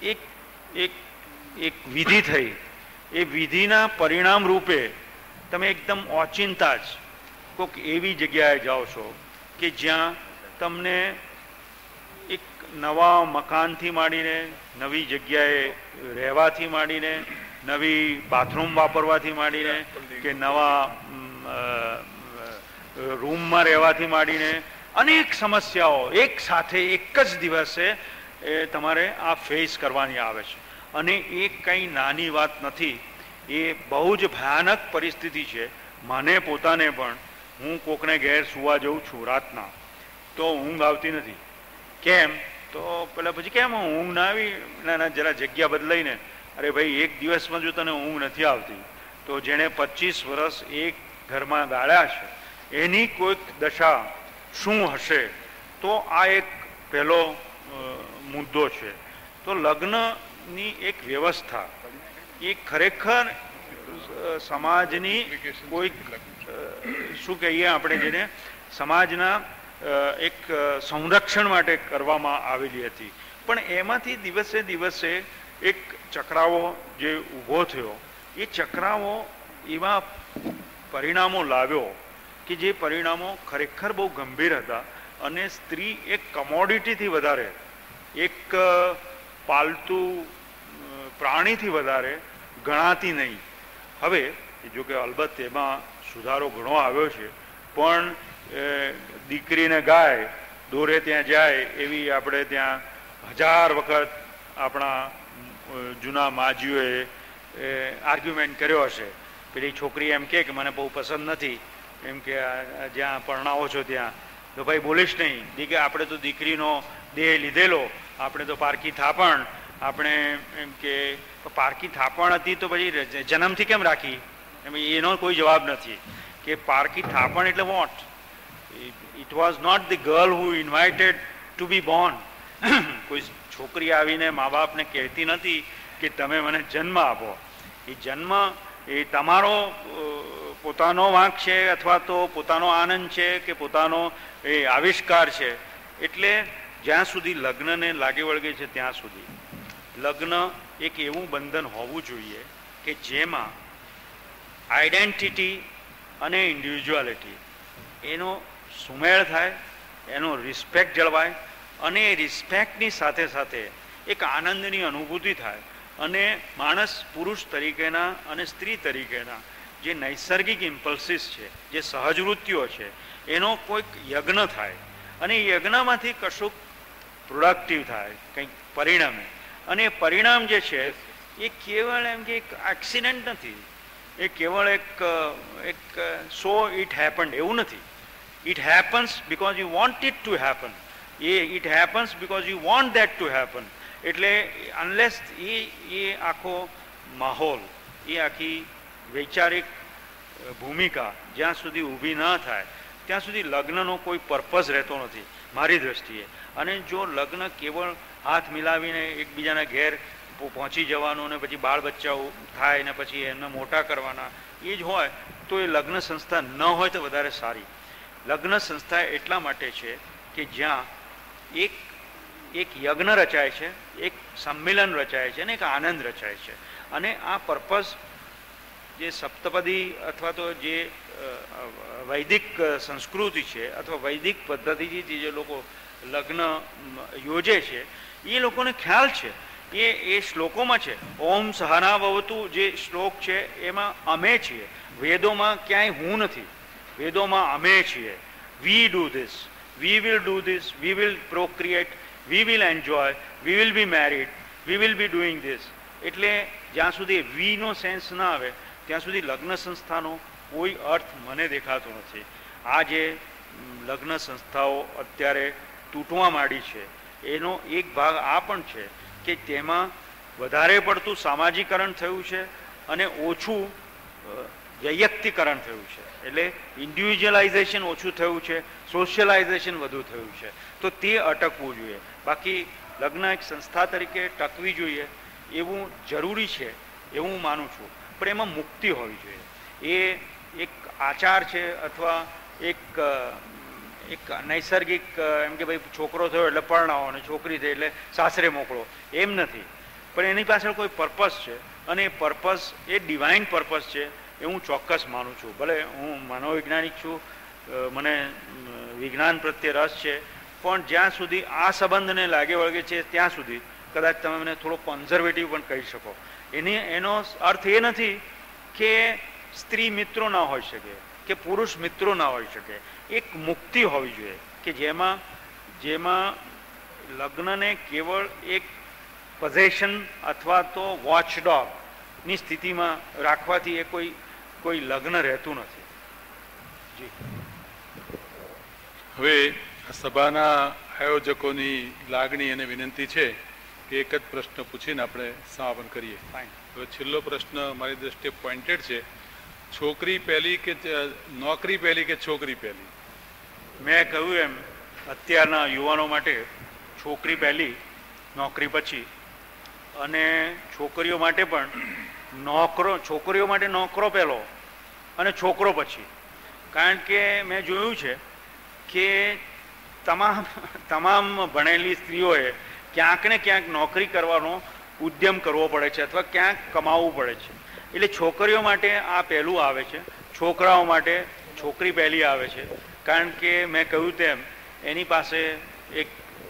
એક વિધિ થઈ. એ વિધિના પરિણામ રૂપે તમે એકદમ ઓચિંતા જ કોઈક એવી જગ્યાએ જાઓ છો કે જ્યાં તમને એક નવા મકાનથી માંડીને, નવી જગ્યાએ રહેવાથી માંડીને, નવી બાથરૂમ વાપરવાથી માંડીને, કે નવા રૂમમાં રહેવાથી માંડીને અનેક સમસ્યાઓ એક સાથે એક જ દિવસે એ તમારે આ ફેસ કરવાની આવે છે. અને એ કંઈ નાની વાત નથી, એ બહુ જ ભયાનક પરિસ્થિતિ છે. મને પોતાને પણ, હું કોકને ઘેર સુવા જઉં છું રાતના, તો ઊંઘ આવતી નથી. કેમ? તો પેલા પછી કેમ ઊંઘ ના આવી? ના જરા જગ્યા બદલાઈને, અરે ભાઈ એક દિવસમાં જો તને ઊંઘ નથી આવતી, તો જેણે 25 વર્ષ એક ઘરમાં ગાળ્યા છે એની કોઈક દશા શું હશે? તો આ એક પહેલો મુદ્દો છે. તો લગ્નની એક વ્યવસ્થા એ ખરેખર સમાજની કોઈક શું કહીએ આપણે જેને, સમાજના એક સંરક્ષણ માટે કરવામાં આવેલી હતી. પણ એમાંથી દિવસે દિવસે એક ચક્રાવો જે ઊભો થયો, એ ચક્રાવો એવા પરિણામો લાવ્યો કે જે પરિણામો ખરેખર બહુ ગંભીર હતા. અને સ્ત્રી એક કમોડિટીથી વધારે, એક પાલતુ પ્રાણીથી વધારે ગણાતી નહીં. હવે જો કે અલબત્ત એમાં સુધારો ઘણો આવ્યો છે, પણ દીકરીને ગાય દોરે ત્યાં જાય એવી આપણે ત્યાં 1000 વખત આપણા જૂના માજીઓએ આર્ગ્યુમેન્ટ કર્યો હશે. પેલી છોકરી એમ કે મને બહુ પસંદ નથી, એમ કે જ્યાં પરણાવો છો ત્યાં, તો ભાઈ બોલીશ નહીં, કે આપણે તો દીકરીનો દેહ લીધેલો, આપણે તો પારકી થાપણ, આપણે એમ કે પારકી થાપણ હતી તો પછી જન્મથી કેમ રાખી? એનો કોઈ જવાબ નથી કે પારકી થાપણ એટલે what. It was not the girl who invited to be born. કોઈ છોકરી આવીને મા બાપને કહેતી નથી કે તમે મને જન્મ આપો. એ જન્મ એ તમારો પોતાનો વાંક છે, અથવા તો પોતાનો આનંદ છે, કે પોતાનો એ આવિષ્કાર છે. એટલે જ્યાં સુધી લગ્નને લાગે વળગે છે ત્યાં સુધી લગ્ન એક એવું બંધન હોવું જોઈએ કે જેમાં આઈડેન્ટિટી અને ઇન્ડિવિજ્યુઆલિટી એનો સુમેળ થાય, એનો રિસ્પેક્ટ જળવાય, અને એ રિસ્પેક્ટની સાથે સાથે એક આનંદની અનુભૂતિ થાય, અને માણસ પુરુષ તરીકેના અને સ્ત્રી તરીકેના જે નૈસર્ગિક ઇમ્પલ્સિસ છે, જે સહજવૃત્તિઓ છે, એનો કોઈક યજ્ઞ થાય, અને એ યજ્ઞમાંથી કશુંક પ્રોડક્ટિવ થાય, કંઈક પરિણામે. અને એ પરિણામ જે છે એ કેવળ એમ કે એક એક્સિડન્ટ નથી, એ કેવળ એક સો ઇટ હેપન્ડ એવું નથી. It happens because you want it to happen. It happens because you want that to happen. એટલે અનલેસ એ આખો માહોલ, એ આખી વૈચારિક ભૂમિકા જ્યાં સુધી ઊભી ન થાય ત્યાં સુધી લગ્નનો કોઈ પર્પઝ રહેતો નથી મારી દૃષ્ટિએ. અને જો લગ્ન કેવળ હાથ મિલાવીને એકબીજાના ઘેર પહોંચી જવાનું ને પછી બાળ બચ્ચાઓ થાય ને પછી એમને મોટા કરવાના એ જ હોય તો એ લગ્ન સંસ્થા ન હોય તો વધારે સારી. લગ્ન સંસ્થા એટલા માટે છે કે જ્યાં એક યજ્ઞ રચાય છે, એક સંમેલન રચાય છે, અને એક આનંદ રચાય છે. અને આ પર્પઝ જે સપ્તપદી અથવા તો જે વૈદિક સંસ્કૃતિ છે અથવા વૈદિક પદ્ધતિથી જે લોકો લગ્ન યોજે છે એ લોકોને ખ્યાલ છે, એ શ્લોકોમાં છે. ઓમ સહના ભવતુ જે શ્લોક છે એમાં અમે છીએ. વેદોમાં ક્યાંય હું નથી, વેદોમાં અમે છીએ. We do this, we will do this, we will procreate, we will enjoy, we will be married, we will be doing this. એટલે જ્યાં સુધી વીનો સેન્સ ના આવે ત્યાં સુધી લગ્ન સંસ્થાનો કોઈ અર્થ મને દેખાતો નથી. આ જે લગ્ન સંસ્થાઓ અત્યારે તૂટવા માંડી છે એનો એક ભાગ આ પણ છે કે તેમાં વધારે પડતું સામાજિકરણ થયું છે અને ઓછું વૈયક્તિકરણ થયું છે. એટલે ઇન્ડિવિજ્યુઅલાઇઝેશન ઓછું થયું છે, સોશિયલાઇઝેશન વધુ થયું છે. તો તે અટકવું જોઈએ. બાકી લગ્ન એક સંસ્થા તરીકે ટકવી જોઈએ એવું જરૂરી છે એવું હું માનું છું, પણ એમાં મુક્તિ હોવી જોઈએ. એ એક આચાર છે અથવા એક નૈસર્ગિક એમ કે ભાઈ છોકરો થયો એટલે પરણાવો અને છોકરી થઈ એટલે સાસરે મોકલો, એમ નથી. પણ એની પાછળ કોઈ પર્પસ છે અને એ પર્પસ એ ડિવાઇન પર્પસ છે એ હું ચોક્કસ માનું છું. ભલે હું મનોવૈજ્ઞાનિક છું, મને વિજ્ઞાન પ્રત્યે રસ છે, પણ જ્યાં સુધી આ સંબંધને લાગે વળગે છે ત્યાં સુધી કદાચ તમે મને થોડો કન્ઝર્વેટિવ પણ કહી શકો. એનો અર્થ એ નથી કે સ્ત્રી મિત્રો ના હોઈ શકે કે પુરુષ મિત્રો ના હોઈ શકે. એક મુક્તિ હોવી જોઈએ કે જેમાં લગ્નને કેવળ એક પોઝેશન અથવા તો વોચડોગની સ્થિતિમાં રાખવાથી એ કોઈ લગ્ન રહેતું નથી. જી. હવે સભાના આયોજકોની લાગણી અને વિનંતી છે કે એક જ પ્રશ્ન પૂછીને આપણે સમાપન કરીએ. હવે છેલ્લો પ્રશ્ન મારી દ્રષ્ટિએ પોઈન્ટેડ છે. છોકરી પહેલી કે નોકરી પહેલી કે છોકરી પહેલી? મેં કહ્યું એમ અત્યારના યુવાનો માટે છોકરી પહેલી, નોકરી પછી, અને છોકરીઓ માટે પણ છોકરીઓ માટે નોકરો પહેલો અને છોકરો પછી. કારણ કે મેં જોયું છે કે તમામ ભણેલી સ્ત્રીઓએ ક્યાંક ને ક્યાંક નોકરી કરવાનો ઉદ્યમ કરવો પડે છે અથવા ક્યાંક કમાવવું પડે છે. એટલે છોકરીઓ માટે આ પહેલું આવે છે, છોકરાઓ માટે છોકરી પહેલી આવે છે. કારણ કે મેં કહ્યું તેમ એની પાસે એક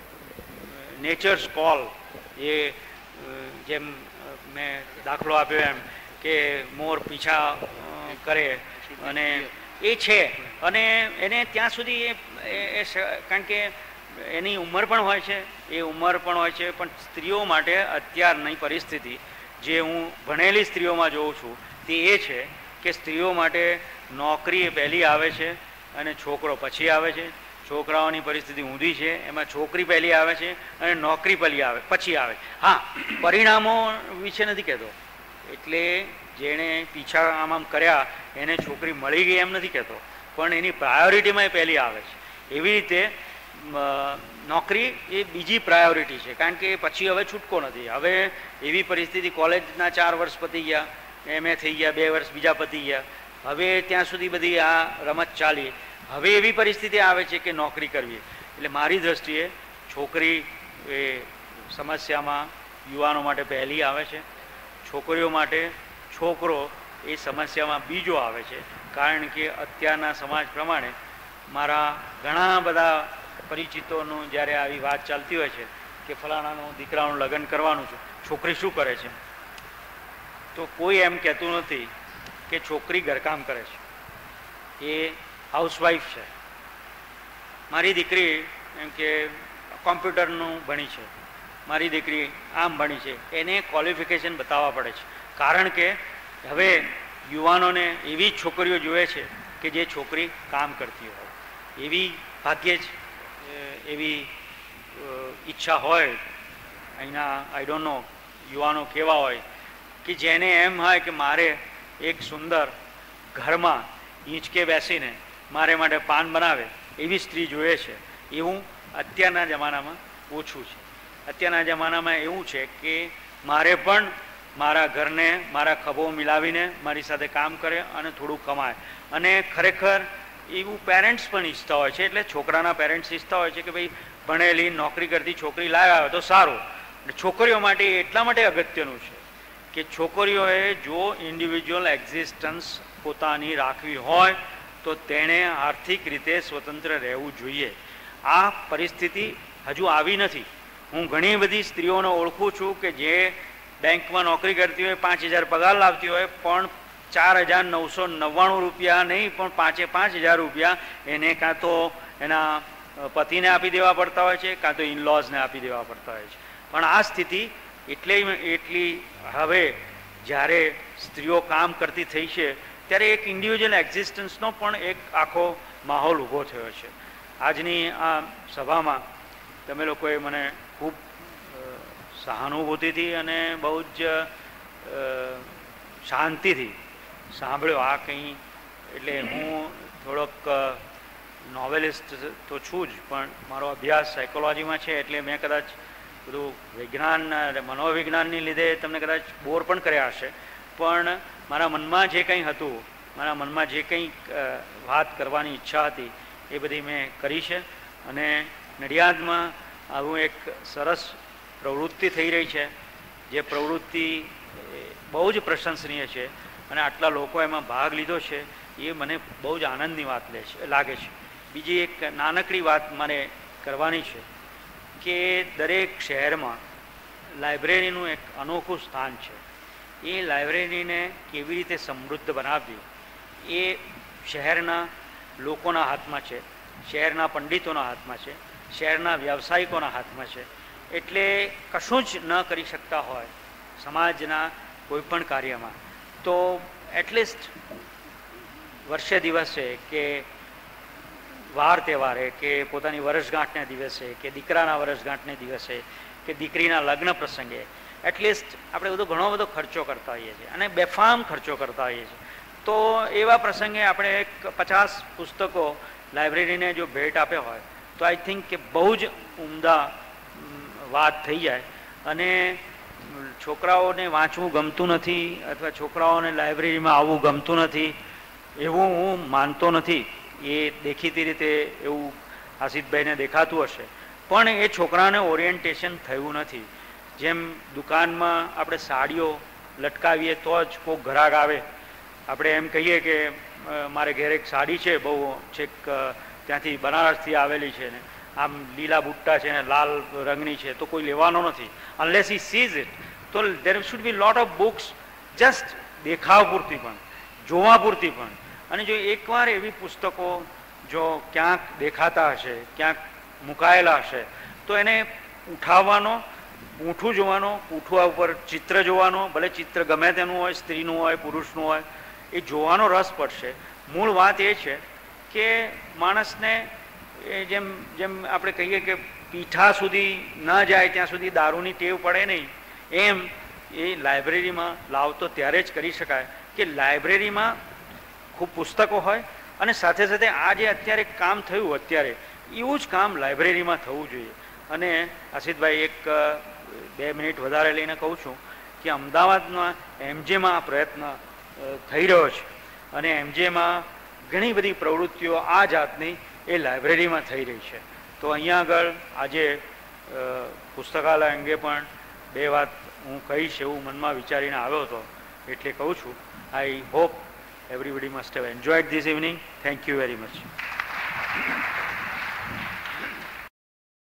નેચર્સ કોલ, એ જેમ મેં દાખલો આપ્યો એમ કે મોર પીછા કરે અને એ છે, અને એને ત્યાં સુધી કારણ કે એની ઉંમર પણ હોય છે, પણ સ્ત્રીઓ માટે અત્યારની પરિસ્થિતિ જે હું ભણેલી સ્ત્રીઓમાં જોઉં છું તે એ છે કે સ્ત્રીઓ માટે નોકરી પહેલી આવે છે અને છોકરો પછી આવે છે. છોકરાઓની પરિસ્થિતિ ઊંધી છે, એમાં છોકરી પહેલી આવે છે અને નોકરી પછી આવે. હા, પરિણામો વિશે નથી કહેતો, એટલે જેણે પીછા આમ કર્યા એને છોકરી મળી ગઈ એમ નથી કહેતો, પણ એની પ્રાયોરિટીમાં એ પહેલી આવે છે. એવી રીતે નોકરી એ બીજી પ્રાયોરિટી છે, કારણ કે પછી હવે છૂટકો નથી. હવે એવી પરિસ્થિતિ, કોલેજના 4 વર્ષ પતી ગયા, MA થઈ ગયા, 2 વર્ષ બીજા પતી ગયા, હવે ત્યાં સુધી બધી આ રમત ચાલી. હવે એવી પરિસ્થિતિ આવે છે કે નોકરી કરવી. એટલે મારી દ્રષ્ટિએ છોકરી એ સમસ્યામાં યુવાનો માટે પહેલી આવે છે, છોકરીઓ માટે છોકરો એ સમસ્યામાં બીજો આવે છે. કારણ કે અત્યારના સમાજ પ્રમાણે મારા ઘણા બધા પરિચિતોનું જ્યારે આવી વાત ચાલતી હોય છે કે ફલાણાનું દીકરાનું લગ્ન કરવાનું છે, છોકરી શું કરે છે, તો કોઈ એમ કહેતું નથી કે છોકરી ઘરકામ કરે છે, એ હાઉસવાઈફ છે. મારી દીકરી એમ કે કોમ્પ્યુટરનું ભણી છે, મારી દીકરી આમ ભણી છે, એને ક્વોલિફિકેશન બતાવવા પડે છે. કારણ કે હવે યુવાનોને એવી છોકરીઓ જોઈએ છે કે જે છોકરી કામ કરતી હોય. એવી ભાગ્યે જ એવી ઈચ્છા હોય અહીંના, આઈ ડોન્ટ નો યુવાનો કેવા હોય કે જેને એમ હોય કે મારે એક સુંદર ઘરમાં ઈંચકે બેસીને મારે માટે પાન બનાવે એવી સ્ત્રી જોઈએ છે. એવું અત્યારના જમાનામાં ઓછું છે. અત્યારના જમાનામાં એવું છે કે મારે પણ મારા ઘરને મારા ખભો મિલાવીને મારી સાથે કામ કરે અને થોડું કમાય. અને ખરેખર એવું પેરેન્ટ્સ પણ ઈચ્છતા હોય છે. એટલે છોકરાના પેરેન્ટ્સ ઈચ્છતા હોય છે કે ભાઈ ભણેલી નોકરી કરતી છોકરી લાવ્યા હોય તો સારું. છોકરીઓ માટે એટલા માટે અગત્યનું છે કે છોકરીઓએ જો ઇન્ડિવિજ્યુઅલ એક્ઝિસ્ટન્સ પોતાની રાખવી હોય તો તેણે આર્થિક રીતે સ્વતંત્ર રહેવું જોઈએ. આ પરિસ્થિતિ હજુ આવી નથી. હું ઘણી બધી સ્ત્રીઓને ઓળખું છું કે જે બેંકમાં નોકરી કરતી હોય, 5,000 પગાર લાવતી હોય, પણ 4,999 રૂપિયા નહીં પણ 5,000 રૂપિયા એને કાં તો એના પતિને આપી દેવા પડતા હોય છે, કાં તો ઇનલોઝને આપી દેવા પડતા હોય છે. પણ આ સ્થિતિ એટલી હવે જ્યારે સ્ત્રીઓ કામ કરતી થઈ છે ત્યારે એક ઇન્ડિવિજ્યુઅલ એક્ઝિસ્ટન્સનો પણ એક આખો માહોલ ઊભો થયો છે. આજની આ સભામાં તમે લોકોએ મને ખૂબ સહાનુભૂતિથી અને બહુ જ શાંતિથી સાંભળ્યો. આ કંઈ એટલે હું થોડોક નોવેલિસ્ટ તો છું જ, પણ મારો અભ્યાસ સાયકોલોજીમાં છે એટલે મેં કદાચ બધું વિજ્ઞાન મનોવિજ્ઞાનની લીધે તમને કદાચ બોર પણ કર્યા હશે, પણ મારા મનમાં જે કંઈ હતું, મારા મનમાં જે કંઈ વાત કરવાની ઈચ્છા હતી એ બધી મેં કરી છે. અને નડિયાદમાં આવું એક સરસ પ્રવૃત્તિ થઈ રહી છે, જે પ્રવૃત્તિ બહુ જ પ્રશંસનીય છે અને આટલા લોકો એમાં ભાગ લીધો છે એ મને બહુ જ આનંદની વાત લાગે છે. બીજી એક નાનકડી વાત મારે કરવાની છે કે દરેક શહેરમાં લાઇબ્રેરીનું એક અનોખું સ્થાન છે. એ લાઇબ્રેરીને કેવી રીતે સમૃદ્ધ બનાવવી એ શહેરના લોકોના હાથમાં છે, શહેરના પંડિતોના હાથમાં છે, શહેરના વ્યવસાયિકોના હાથમાં છે. એટલે કશું જ ન કરી શકતા હોય સમાજના કોઈ પણ કાર્યમાં તો એટલીસ્ટ વર્ષે દિવસે કે વાર તહેવારે કે પોતાની વર્ષગાંઠના દિવસે કે દીકરાના વર્ષગાંઠને દિવસે કે દીકરીના લગ્ન પ્રસંગે એટલીસ્ટ આપણે ઘણો બધો ખર્ચો કરતા હોઈએ છીએ અને બેફામ ખર્ચો કરતા હોઈએ છીએ. તો એવા પ્રસંગે આપણે 50 પુસ્તકો લાઇબ્રેરીને જો ભેટ આપ્યા હોય તો આઈ થિંક કે બહુ જ ઉમદા વાત થઈ જાય. અને છોકરાઓને વાંચવું ગમતું નથી અથવા છોકરાઓને લાઇબ્રેરીમાં આવવું ગમતું નથી એવું હું માનતો નથી. એ દેખીતી રીતે એવું આસિફભાઈને દેખાતું હશે, પણ એ છોકરાને ઓરિએન્ટેશન થયું નથી. જેમ દુકાનમાં આપણે સાડીઓ લટકાવીએ તો જ કોઈ ગ્રાહક આવે. આપણે એમ કહીએ કે મારે ઘેર એક સાડી છે બહુ છેક ત્યાંથી બનારસથી આવેલી છે ને આમ લીલા બુટ્ટા છે ને લાલ રંગની છે તો કોઈ લેવાનો નથી અનલેસ હી સીઝ ઇટ. તો there should be lot of books just દેખાવ પૂરતી પણ, જોવા પૂરતી પણ. અને જો એકવાર એવી પુસ્તકો જો ક્યાંક દેખાતા હશે, ક્યાંક મુકાયેલા હશે તો એને ઉઠાવવાનો, પૂંઠું જોવાનો, પૂંઠું ઉપર ચિત્ર જોવાનો, ભલે ચિત્ર ગમે તેનું હોય, સ્ત્રીનું હોય, પુરુષનું હોય, એ જોવાનો રસ પડશે. મૂળ વાત એ છે કે માણસને જેમ જેમ આપણે કહીએ કે પીઠા સુધી ન જાય ત્યાં સુધી દારૂની ટેવ પડે નહીં, એમ એ લાઇબ્રેરીમાં લાવતો ત્યારે જ કરી શકાય કે લાઇબ્રેરીમાં ખૂબ પુસ્તકો હોય અને સાથે સાથે આ જે અત્યારે કામ થયું અત્યારે એવું જ કામ લાઇબ્રેરીમાં થવું જોઈએ. અને આસિફભાઈ એક 2 મિનિટ વધારે લઈને કહું છું કે અમદાવાદમાં એમજેમાં આ પ્રયત્ન થઈ રહ્યો છે અને એમજેમાં ઘણી બધી પ્રવૃત્તિઓ આ જાતની એ લાઇબ્રેરીમાં થઈ રહી છે. તો અહીંયા આગળ આજે પુસ્તકાલય અંગે પણ 2 વાત હું કહીશ એવું મનમાં વિચારીને આવ્યો હતો એટલે કહું છું. I hope everybody must have enjoyed this evening. Thank you very much.